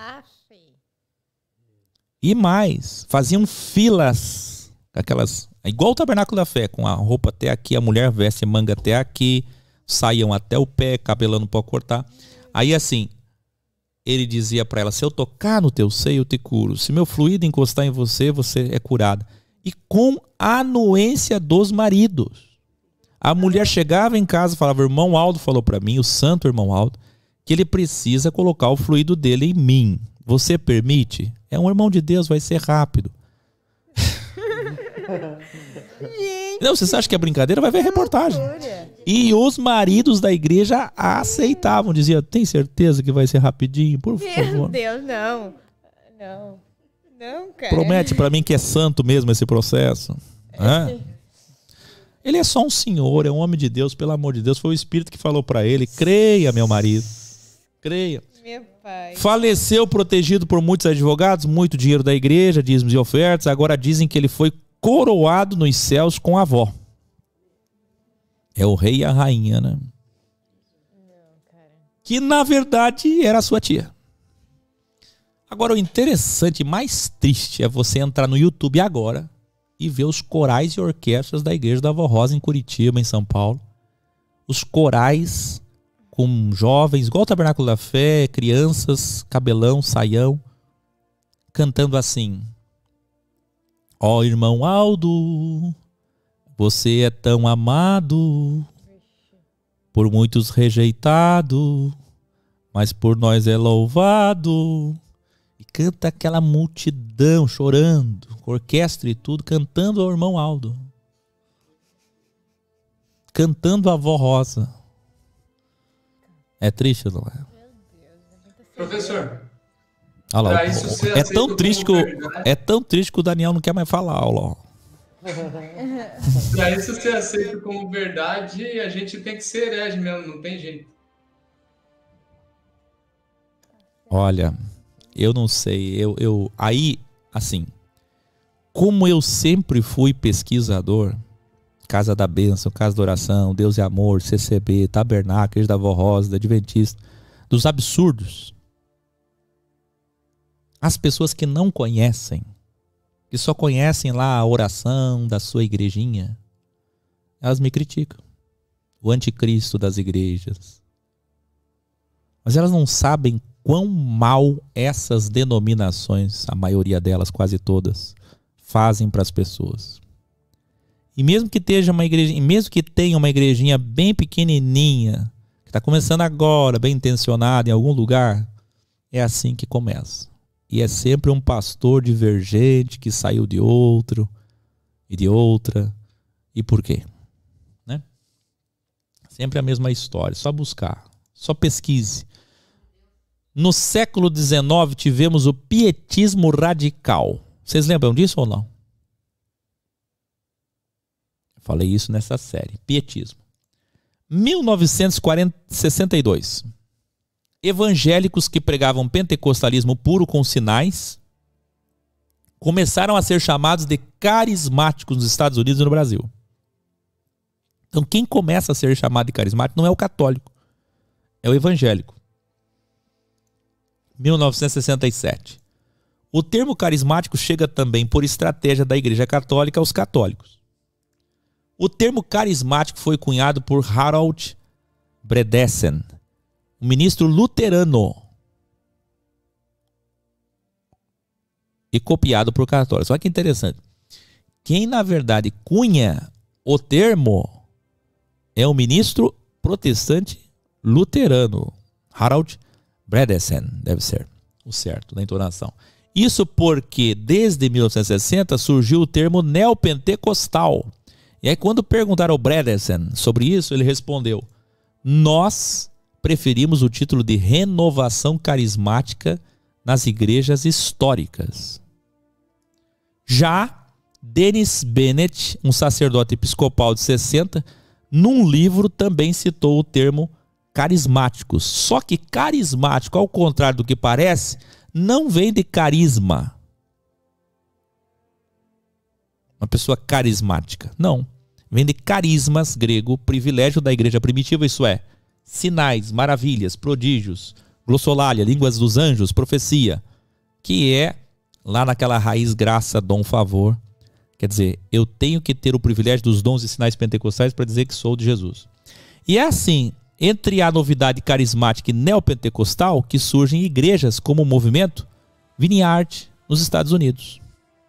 E mais, faziam filas, aquelas, igual o Tabernáculo da Fé, com a roupa até aqui, a mulher veste manga até aqui, saíam até o pé, cabelando para cortar. Aí assim, ele dizia para ela: se eu tocar no teu seio, eu te curo. Se meu fluido encostar em você, você é curada. E com a anuência dos maridos. A mulher chegava em casa e falava: o irmão Aldo falou para mim, o santo irmão Aldo, que ele precisa colocar o fluido dele em mim. Você permite? É um irmão de Deus, vai ser rápido. Não, você acha que é brincadeira? Vai ver a reportagem. E os maridos da igreja aceitavam, diziam: tem certeza que vai ser rapidinho, por favor? Meu Deus, não. Não, cara. Promete pra mim que é santo mesmo esse processo. Ele é só um senhor, é um homem de Deus, pelo amor de Deus. Foi o Espírito que falou pra ele: creia, meu marido, creia. Meu pai. Faleceu protegido por muitos advogados, muito dinheiro da igreja, dízimos e ofertas. Agora dizem que ele foi coroado nos céus com a avó. É o rei e a rainha, né? Que na verdade era a sua tia. Agora, o interessante e mais triste é você entrar no YouTube agora e ver os corais e orquestras da Igreja da Avó Rosa em Curitiba, em São Paulo. Os corais com jovens, igual o Tabernáculo da Fé, crianças, cabelão, saião, cantando assim: ó irmão Aldo, você é tão amado, por muitos rejeitado, mas por nós é louvado. E canta aquela multidão chorando, orquestra e tudo, cantando ao irmão Aldo, cantando a Avó Rosa. É triste, não é? Professor, olha lá, é tão triste que o Daniel não quer mais falar, olha lá. Para isso ser aceito como verdade, a gente tem que ser herege mesmo, não tem jeito. Olha, eu não sei, aí, assim, como eu sempre fui pesquisador, Casa da Bênção, Casa da Oração, Deus e Amor, CCB, Tabernáculo, Igreja da Avó Rosa, da Adventista, dos absurdos, as pessoas que não conhecem, que só conhecem lá a oração da sua igrejinha, elas me criticam. O anticristo das igrejas. Mas elas não sabem quão mal essas denominações, a maioria delas, quase todas, fazem para as pessoas. E mesmo que tenha uma igrejinha bem pequenininha, que está começando agora, bem intencionada em algum lugar, é assim que começa. E é sempre um pastor divergente que saiu de outro e de outra. E por quê? Né? Sempre a mesma história. Só buscar. Só pesquise. No século XIX tivemos o pietismo radical. Vocês lembram disso ou não? Eu falei isso nessa série. Pietismo. 1962. Evangélicos que pregavam pentecostalismo puro com sinais começaram a ser chamados de carismáticos nos Estados Unidos e no Brasil. Então quem começa a ser chamado de carismático não é o católico, é o evangélico. 1967. O termo carismático chega também por estratégia da Igreja Católica aos católicos. O termo carismático foi cunhado por Harold Bredesen, um ministro luterano, e copiado por católicos. Olha que interessante. Quem, na verdade, cunha o termo é o ministro protestante luterano, Harold Bredesen, deve ser o certo da entonação. Isso porque, desde 1960, surgiu o termo neopentecostal. E aí, quando perguntaram ao Bredesen sobre isso, ele respondeu: nós preferimos o título de renovação carismática nas igrejas históricas. Já Dennis Bennett, um sacerdote episcopal de 60, num livro também citou o termo carismáticos. Só que carismático, ao contrário do que parece, não vem de carisma. Uma pessoa carismática. Não. Vem de carismas, grego, privilégio da igreja primitiva, isso é, sinais, maravilhas, prodígios, glossolalia, línguas dos anjos, profecia, que é lá naquela raiz graça, dom, favor. Quer dizer, eu tenho que ter o privilégio dos dons e sinais pentecostais para dizer que sou de Jesus. E é assim, entre a novidade carismática e neopentecostal que surgem igrejas como o movimento Vineyard nos Estados Unidos,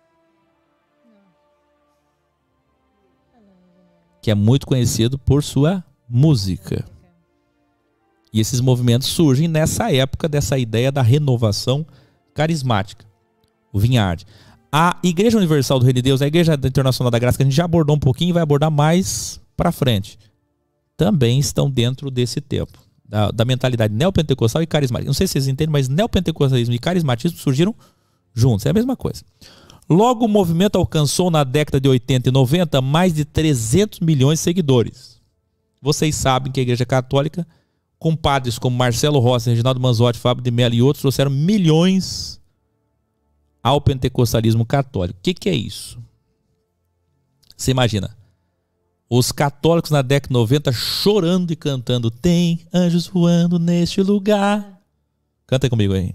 que é muito conhecido por sua música. E esses movimentos surgem nessa época dessa ideia da renovação carismática. O Vineyard. A Igreja Universal do Reino de Deus, a Igreja Internacional da Graça, que a gente já abordou um pouquinho e vai abordar mais para frente, também estão dentro desse tempo, da mentalidade neopentecostal e carismática. Não sei se vocês entendem, mas neopentecostalismo e carismatismo surgiram juntos, é a mesma coisa. Logo, o movimento alcançou na década de 80 e 90 mais de 300 milhões de seguidores. Vocês sabem que a Igreja Católica, com padres como Marcelo Rossi, Reginaldo Manzotti, Fábio de Mello e outros, trouxeram milhões ao pentecostalismo católico. O que é isso? Você imagina, os católicos na década de 90 chorando e cantando: tem anjos voando neste lugar. Canta comigo aí.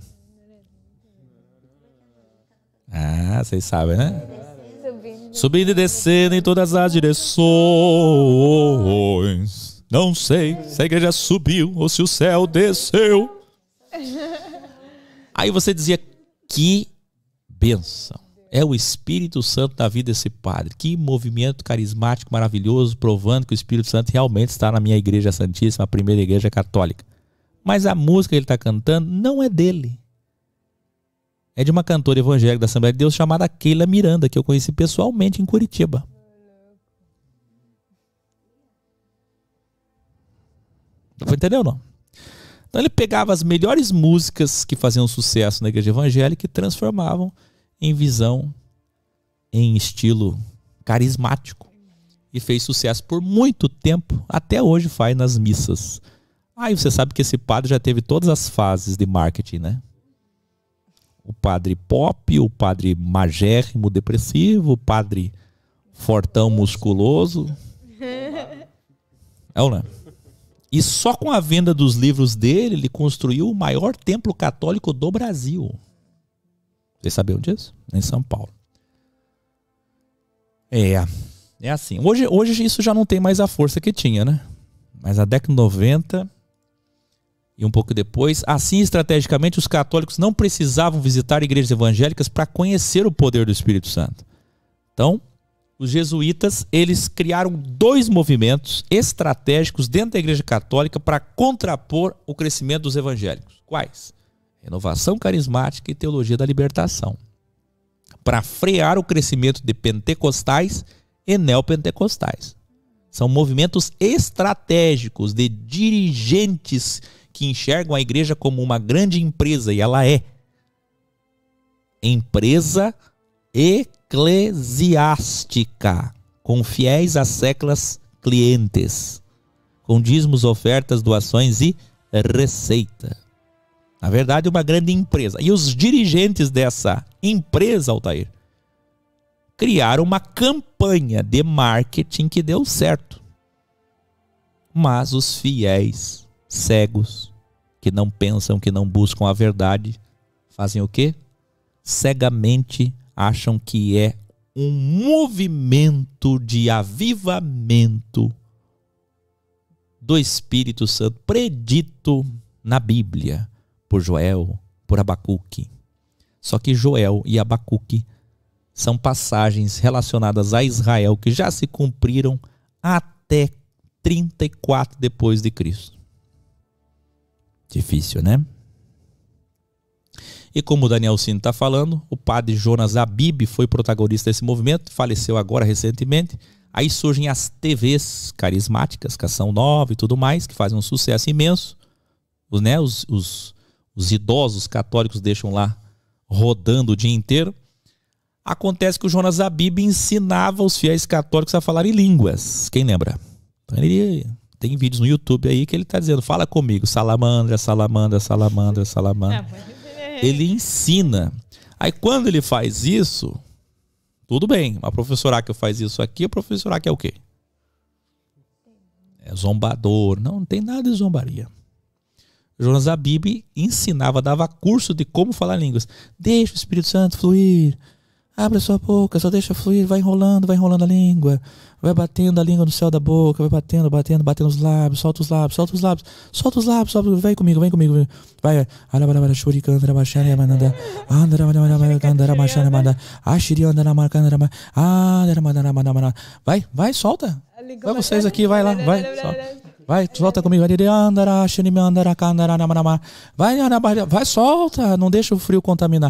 Ah, vocês sabem, né? Subindo e descendo em todas as direções. Não sei se a igreja subiu ou se o céu desceu. Aí você dizia: que bênção. É o Espírito Santo da vida desse padre. Que movimento carismático maravilhoso, provando que o Espírito Santo realmente está na minha igreja santíssima, a primeira igreja católica. Mas a música que ele está cantando não é dele. É de uma cantora evangélica da Assembleia de Deus chamada Keila Miranda, que eu conheci pessoalmente em Curitiba. Entendeu ou não? Então ele pegava as melhores músicas que faziam sucesso na igreja evangélica e transformavam em visão, em estilo carismático. E fez sucesso por muito tempo, até hoje faz nas missas. Aí você sabe que esse padre já teve todas as fases de marketing, né? O padre pop, o padre magérrimo depressivo, o padre fortão musculoso. É ou não? E só com a venda dos livros dele, ele construiu o maior templo católico do Brasil. Vocês sabiam disso? Em São Paulo. É assim. Hoje isso já não tem mais a força que tinha, né? Mas na década de 90 e um pouco depois, assim estrategicamente, os católicos não precisavam visitar igrejas evangélicas para conhecer o poder do Espírito Santo. Então, os jesuítas, eles criaram 2 movimentos estratégicos dentro da igreja católica para contrapor o crescimento dos evangélicos. Quais? Renovação carismática e teologia da libertação. Para frear o crescimento de pentecostais e neopentecostais. São movimentos estratégicos de dirigentes que enxergam a igreja como uma grande empresa, e ela é. Empresa eclesiástica, com fiéis a séculas clientes, com dízimos, ofertas, doações e receita. Na verdade, uma grande empresa. E os dirigentes dessa empresa, Altair, criaram uma campanha de marketing que deu certo. Mas os fiéis cegos, que não pensam, que não buscam a verdade, fazem o quê? Cegamente acham que é um movimento de avivamento do Espírito Santo predito na Bíblia por Joel, por Abacuque. Só que Joel e Abacuque são passagens relacionadas a Israel que já se cumpriram até 34 depois de Cristo. Difícil, né? E como o Daniel Cino está falando, o padre Jonas Abib foi protagonista desse movimento, faleceu agora recentemente. Aí surgem as TVs carismáticas, Canção Nova e tudo mais, que fazem um sucesso imenso. Os idosos católicos deixam lá rodando o dia inteiro. Acontece que o Jonas Abib ensinava os fiéis católicos a falar em línguas. Quem lembra? Então ele tem vídeos no YouTube aí que ele está dizendo: fala comigo, salamandra, salamandra, salamandra, salamandra. Ele ensina. Aí quando ele faz isso, tudo bem. A professora que faz isso aqui, a professora que é o quê? É zombador. Não tem nada de zombaria. Jonas Abib ensinava, dava curso de como falar línguas. Deixa o Espírito Santo fluir. Abre a sua boca, só deixa fluir, vai enrolando a língua. Vai batendo a língua no céu da boca, vai batendo os lábios, solta os lábios. Vem comigo. Vai. Vai, solta. Vai vocês aqui, vai lá, vai. Vai, solta comigo. Vai, solta, não deixa o frio contaminar.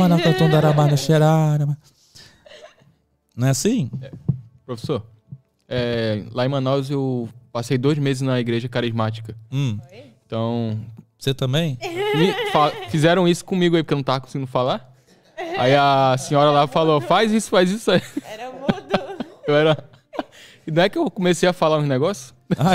Não é assim? Professor, lá em Manaus eu passei 2 meses na igreja carismática. Então... Você também? Fizeram isso comigo aí, porque eu não tava conseguindo falar. Aí a senhora lá falou, faz isso aí. Era mudo. E não é que eu comecei a falar uns negócios?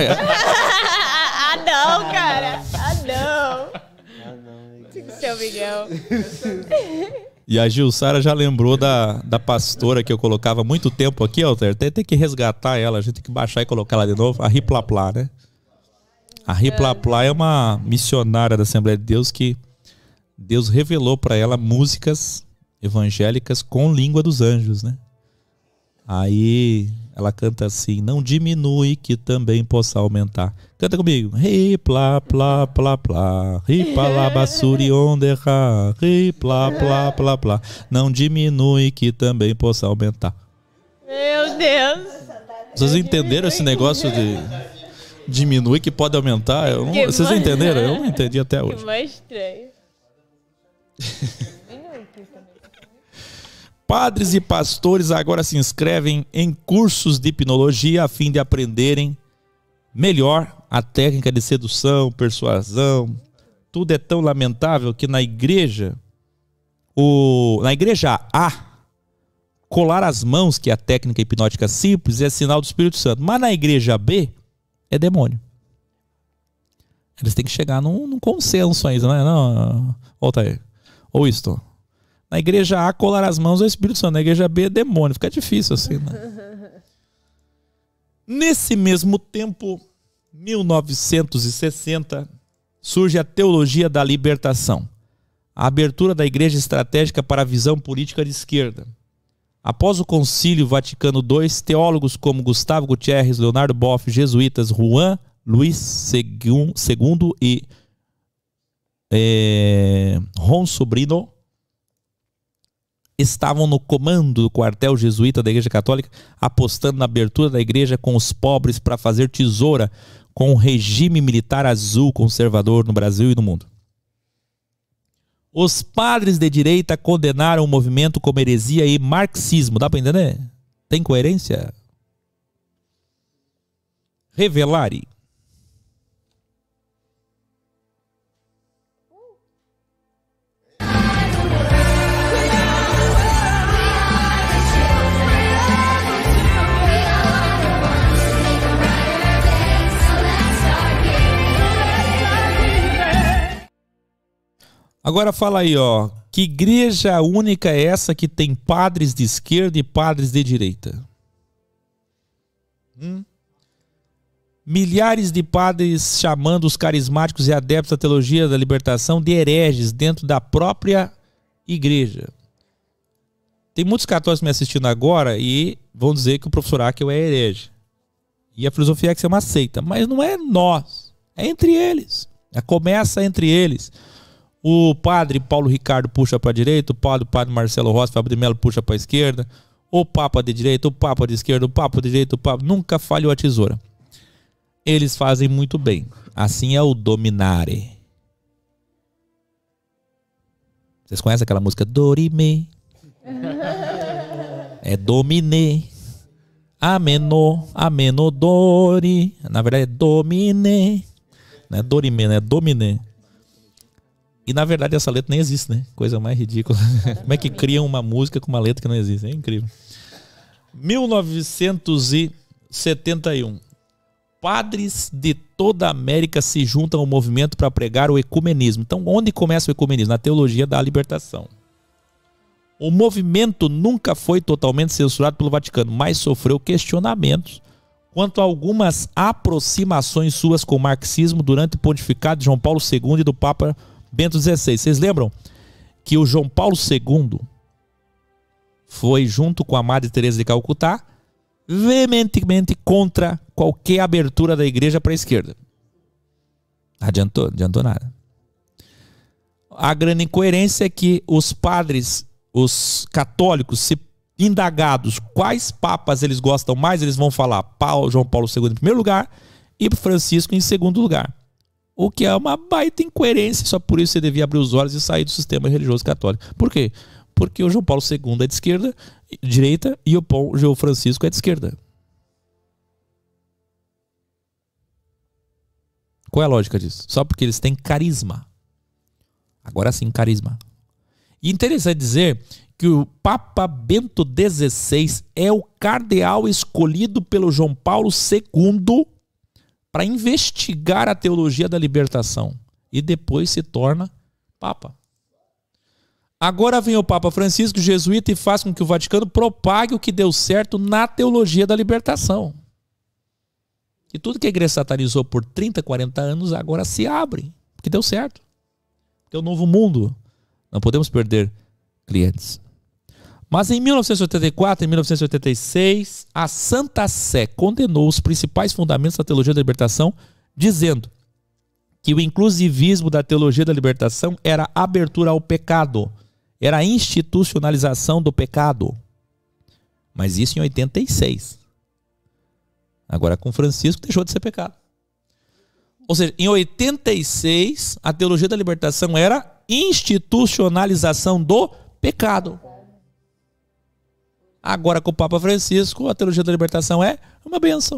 Não, cara. Não. Seu Miguel. E a Gilsara já lembrou da pastora que eu colocava há muito tempo aqui, Alter. Tem que resgatar ela, a gente tem que baixar e colocar ela de novo. A Riplaplá, né? A Riplaplá é uma missionária da Assembleia de Deus que Deus revelou para ela músicas evangélicas com língua dos anjos, né? Aí ela canta assim: não diminui que também possa aumentar. Canta comigo. Ri plá plá plá plá, ri plá basuri onderra, ri plá plá plá plá. Não diminui que também possa aumentar. Meu Deus. Vocês entenderam esse negócio de diminui que pode aumentar? Vocês entenderam? Eu não entendi até hoje. Que mais estranho. Padres e pastores agora se inscrevem em cursos de hipnologia a fim de aprenderem melhor a técnica de sedução, persuasão. Tudo é tão lamentável que na igreja A, colar as mãos, que é a técnica hipnótica simples, é sinal do Espírito Santo. Mas na igreja B, é demônio. Eles têm que chegar num consenso ainda, não é? Não, volta aí. Ou isto. Na igreja A, colar as mãos é o Espírito Santo. Na igreja B, é demônio. Fica difícil assim, né? Nesse mesmo tempo, 1960, surge a teologia da libertação. A abertura da igreja estratégica para a visão política de esquerda. Após o Concílio Vaticano II, teólogos como Gustavo Gutierrez, Leonardo Boff, jesuítas Juan Luis II e Ron Sobrino estavam no comando do quartel jesuíta da Igreja Católica, apostando na abertura da igreja com os pobres para fazer tesoura com o regime militar azul conservador no Brasil e no mundo. Os padres de direita condenaram o movimento como heresia e marxismo. Dá para entender? Tem coerência? Revelare. Agora fala aí, ó, que igreja única é essa que tem padres de esquerda e padres de direita? Milhares de padres chamando os carismáticos e adeptos da teologia da libertação de hereges dentro da própria igreja. Tem muitos católicos me assistindo agora e vão dizer que o professor Akel é herege. E a filosofia é que é uma seita, mas não é nós, é entre eles. Começa entre eles. O padre Paulo Ricardo puxa para a direita, o padre Marcelo Rossi, Fábio de Mello puxa para a esquerda, o papa de direita, o papa de esquerda, o papa de direita, o papa... Nunca falhou a tesoura. Eles fazem muito bem. Assim é o dominare. Vocês conhecem aquela música Dorime? É domine. Ameno, amenodori. Na verdade é domine. Não é dorime, não é domine. E na verdade essa letra nem existe, né? Coisa mais ridícula. Como é que criam uma música com uma letra que não existe? É incrível. 1971. Padres de toda a América se juntam ao movimento para pregar o ecumenismo. Então, onde começa o ecumenismo? Na teologia da libertação. O movimento nunca foi totalmente censurado pelo Vaticano, mas sofreu questionamentos quanto a algumas aproximações suas com o marxismo durante o pontificado de João Paulo II e do Papa Bento XVI. Vocês lembram que o João Paulo II foi, junto com a Madre Teresa de Calcutá, veementemente contra qualquer abertura da igreja para a esquerda. Adiantou nada. A grande incoerência é que os padres, os católicos, se indagados quais papas eles gostam mais, eles vão falar João Paulo II em primeiro lugar e Francisco em segundo lugar. O que é uma baita incoerência, só por isso você devia abrir os olhos e sair do sistema religioso católico. Por quê? Porque o João Paulo II é de esquerda, direita, e o Francisco é de esquerda. Qual é a lógica disso? Só porque eles têm carisma. Agora sim, carisma. E interessante dizer que o Papa Bento XVI é o cardeal escolhido pelo João Paulo II para investigar a teologia da libertação. E depois se torna Papa. Agora vem o Papa Francisco, jesuíta, e faz com que o Vaticano propague o que deu certo na teologia da libertação. E tudo que a igreja satanizou por 30, 40 anos agora se abre, porque deu certo. Porque é o novo mundo. Não podemos perder clientes. Mas em 1984 e 1986, a Santa Sé condenou os principais fundamentos da teologia da libertação, dizendo que o inclusivismo da teologia da libertação era abertura ao pecado, era a institucionalização do pecado. Mas isso em 86. Agora com Francisco deixou de ser pecado. Ou seja, em 86, a teologia da libertação era institucionalização do pecado. Agora com o Papa Francisco, a teologia da libertação é uma bênção.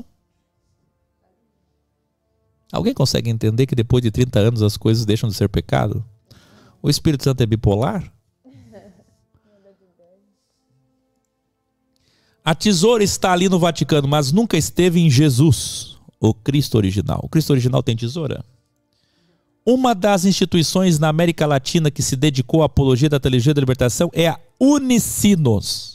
Alguém consegue entender que depois de 30 anos as coisas deixam de ser pecado? O Espírito Santo é bipolar? A tesoura está ali no Vaticano, mas nunca esteve em Jesus, o Cristo original. O Cristo original tem tesoura? Uma das instituições na América Latina que se dedicou à apologia da teologia da libertação é a Unicinos.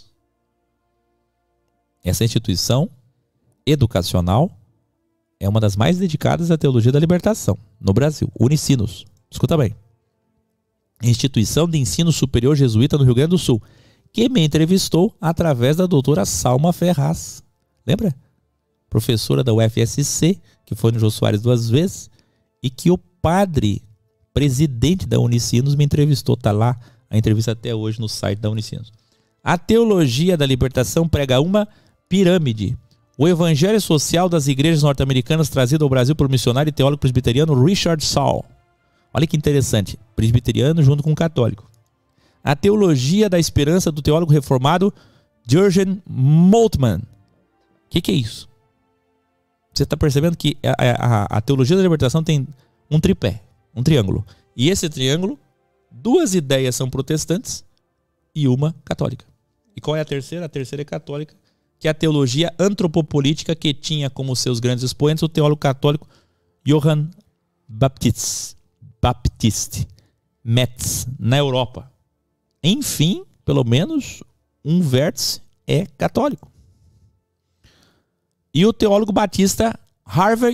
Essa instituição educacional é uma das mais dedicadas à teologia da libertação no Brasil. Unicinos. Escuta bem. Instituição de Ensino Superior Jesuíta no Rio Grande do Sul, que me entrevistou através da doutora Salma Ferraz. Lembra? Professora da UFSC, que foi no Jô Soares 2 vezes, e que o padre, presidente da Unicinos, me entrevistou. Está lá a entrevista até hoje no site da Unicinos. A teologia da libertação prega uma pirâmide. O evangelho social das igrejas norte-americanas trazido ao Brasil pelo missionário e teólogo presbiteriano Richard Saul. Olha que interessante. Presbiteriano junto com católico. A teologia da esperança do teólogo reformado Jürgen Moltmann. O que é isso? Você está percebendo que a teologia da libertação tem um tripé, um triângulo. E esse triângulo, duas ideias são protestantes e uma católica. E qual é a terceira? A terceira é católica, que é a teologia antropopolítica, que tinha como seus grandes expoentes o teólogo católico Johann Baptist Metz, na Europa. Enfim, pelo menos um vértice é católico. E o teólogo batista Harvey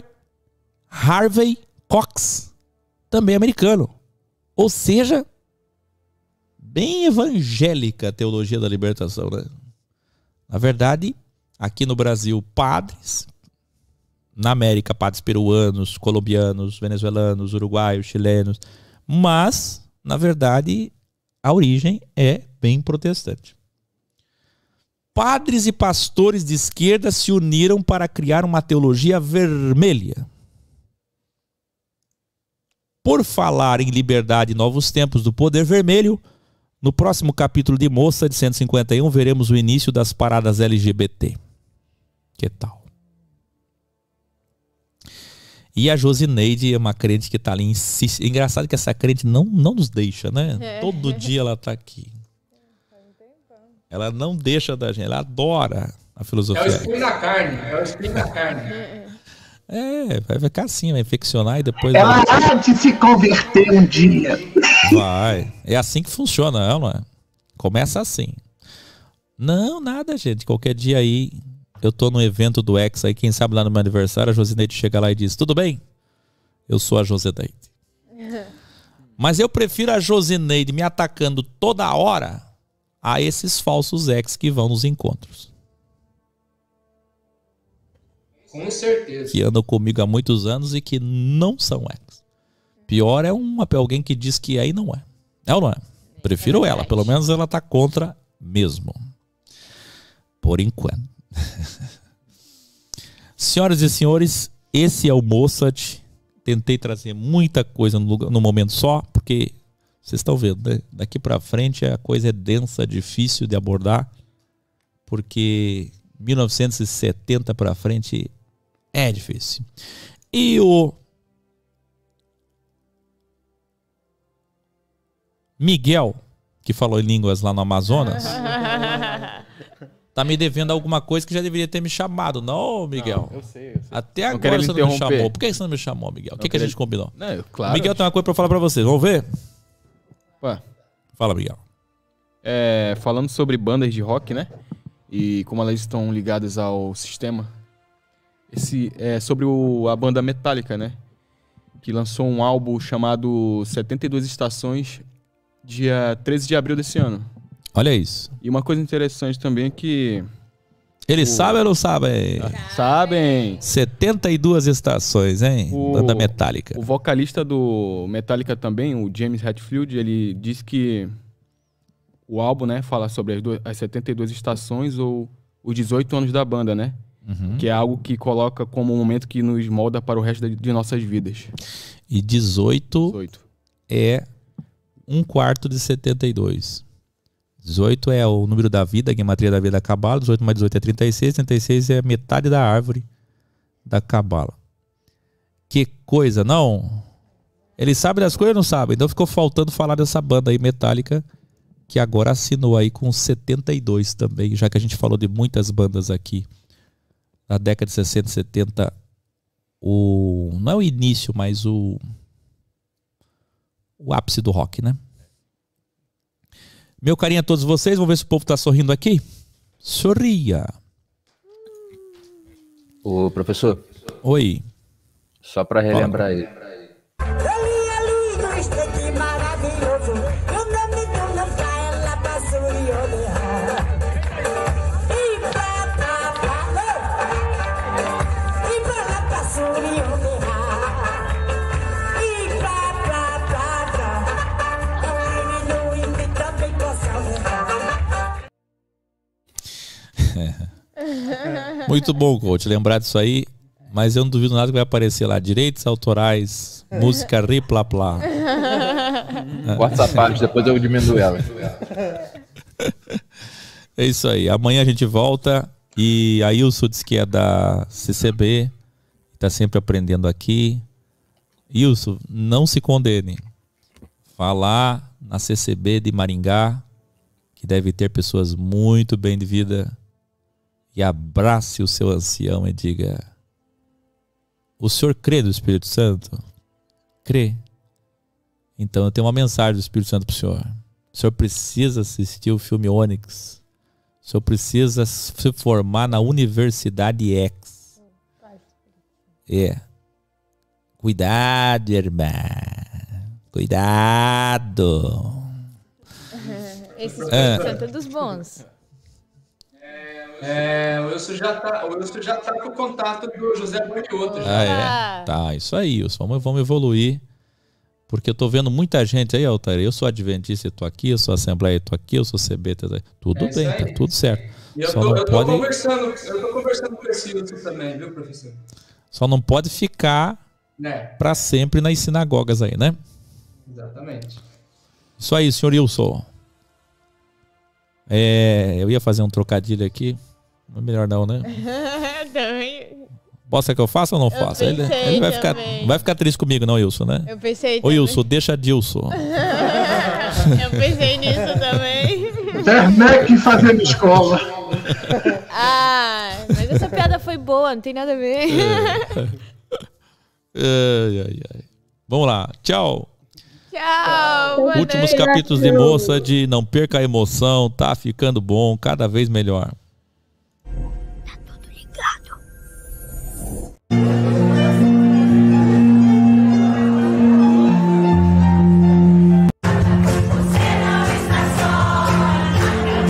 Cox, também americano. Ou seja, bem evangélica a teologia da libertação, né? Na verdade, aqui no Brasil, padres, na América, padres peruanos, colombianos, venezuelanos, uruguaios, chilenos, mas, na verdade, a origem é bem protestante. Padres e pastores de esquerda se uniram para criar uma teologia vermelha. Por falar em liberdade e novos tempos do poder vermelho, no próximo capítulo de Moça de 151 veremos o início das paradas LGBT. Que tal? E a Josineide é uma crente que está ali. Engraçado que essa crente não nos deixa, né? Todo dia ela está aqui. Ela não deixa da gente, ela adora a filosofia. É o espinho da carne, é o espinho da carne. Vai ficar assim, vai infeccionar e depois... Ela há de se converter um dia. Vai. É assim que funciona, não é? Começa assim. Não, nada, gente. Qualquer dia aí, eu tô no evento do Ex aí, quem sabe lá no meu aniversário, a Josineide chega lá e diz, tudo bem? Eu sou a Josineide. Mas eu prefiro a Josineide me atacando toda hora a esses falsos ex que vão nos encontros. Com certeza. Que andam comigo há muitos anos e que não são ex. Pior é alguém que diz que é e não é. É ou não é? Prefiro ela, pelo menos ela tá contra mesmo. Por enquanto. Senhoras e senhores, esse é o Mossad. Tentei trazer muita coisa no momento só, porque vocês estão vendo, né? Daqui para frente a coisa é densa, difícil de abordar, porque 1970 para frente é difícil. E o Miguel, que falou em línguas lá no Amazonas, tá me devendo alguma coisa que já deveria ter me chamado. Não, Miguel. Não, eu sei. Até agora você não me chamou. Por que você não me chamou, Miguel? O que a gente combinou? Não, claro. Miguel tem uma coisa pra falar pra vocês. Vamos ver? Ué. Fala, Miguel. Falando sobre bandas de rock, né? E como elas estão ligadas ao sistema. Esse é sobre a banda Metallica, né? Que lançou um álbum chamado 72 Estações, dia 13 de abril desse ano. Olha isso. E uma coisa interessante também é que... Eles sabem ou não sabem? Sabem. 72 estações, hein? Banda Metallica. O vocalista do Metallica também, o James Hetfield, ele disse que o álbum, né, fala sobre as 72 estações ou os 18 anos da banda, né? Uhum. Que é algo que coloca como um momento que nos molda para o resto de nossas vidas. E 18 é 1/4 de 72. 18 é o número da vida, a gematria da vida da Cabala. 18 mais 18 é 36. 36 é metade da árvore da Cabala. Que coisa, não? Ele sabe das coisas ou não sabe? Então ficou faltando falar dessa banda aí, Metallica, que agora assinou aí com 72 também, já que a gente falou de muitas bandas aqui. Na década de 60 e 70, não é o início, mas o ápice do rock, né? Meu carinho a todos vocês. Vamos ver se o povo está sorrindo aqui. Sorria. Ô, professor. Oi. Só para relembrar aí. Muito bom, coach, lembrar disso aí. Mas eu não duvido nada que vai aparecer lá: direitos autorais, música riplapla. Corta essa parte, depois eu diminuo ela. É isso aí. Amanhã a gente volta. E a Ilso diz que é da CCB, está sempre aprendendo aqui. Ilso, não se condene. Falar na CCB de Maringá, que deve ter pessoas muito bem de vida, e abrace o seu ancião e diga: o senhor crê no Espírito Santo? Crê. Então eu tenho uma mensagem do Espírito Santo para o senhor. O senhor precisa assistir o filme Ônix. O senhor precisa se formar na Universidade X. Cuidado, irmã. Cuidado. Esses são todos bons. O Wilson já tá com o contato do José Bonioto. Tá, isso aí, Wilson. Vamos evoluir. Porque eu tô vendo muita gente aí, Altair. Eu sou adventista e tô aqui, eu sou assembleia e tô aqui, eu sou CB, tudo bem, tá tudo certo. E eu tô conversando com esse Wilson também, viu, professor? Só não pode ficar para sempre nas sinagogas aí, né? Exatamente. Isso aí, senhor Wilson. Eu ia fazer um trocadilho aqui. Não é melhor não, né? Também. Posso que eu faça ou não faço? Ele vai ficar triste comigo, não, Wilson, né? Eu pensei também. Ô, Wilson, deixa Dilson. Eu pensei nisso também. Werneck fazendo escola. Mas essa piada foi boa, não tem nada a ver. Vamos lá, tchau. Tchau. Últimos capítulos de Mossad. Não perca a emoção, tá ficando bom, cada vez melhor. Tá tudo ligado. Você não está só.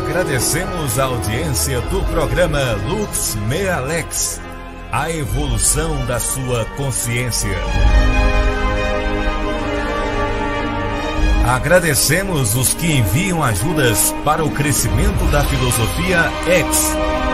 Agradecemos a audiência do programa Lux Me Alex, a evolução da sua consciência. Agradecemos os que enviam ajudas para o crescimento da filosofia X.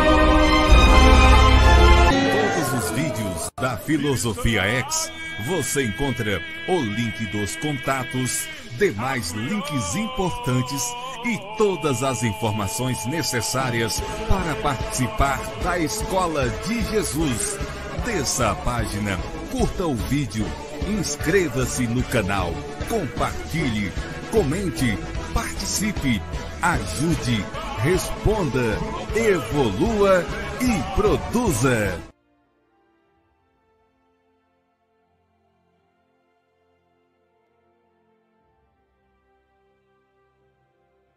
Todos os vídeos da filosofia X, você encontra o link dos contatos, demais links importantes e todas as informações necessárias para participar da Escola de Jesus. Desça a página, curta o vídeo, inscreva-se no canal, compartilhe, comente, participe, ajude, responda, evolua e produza.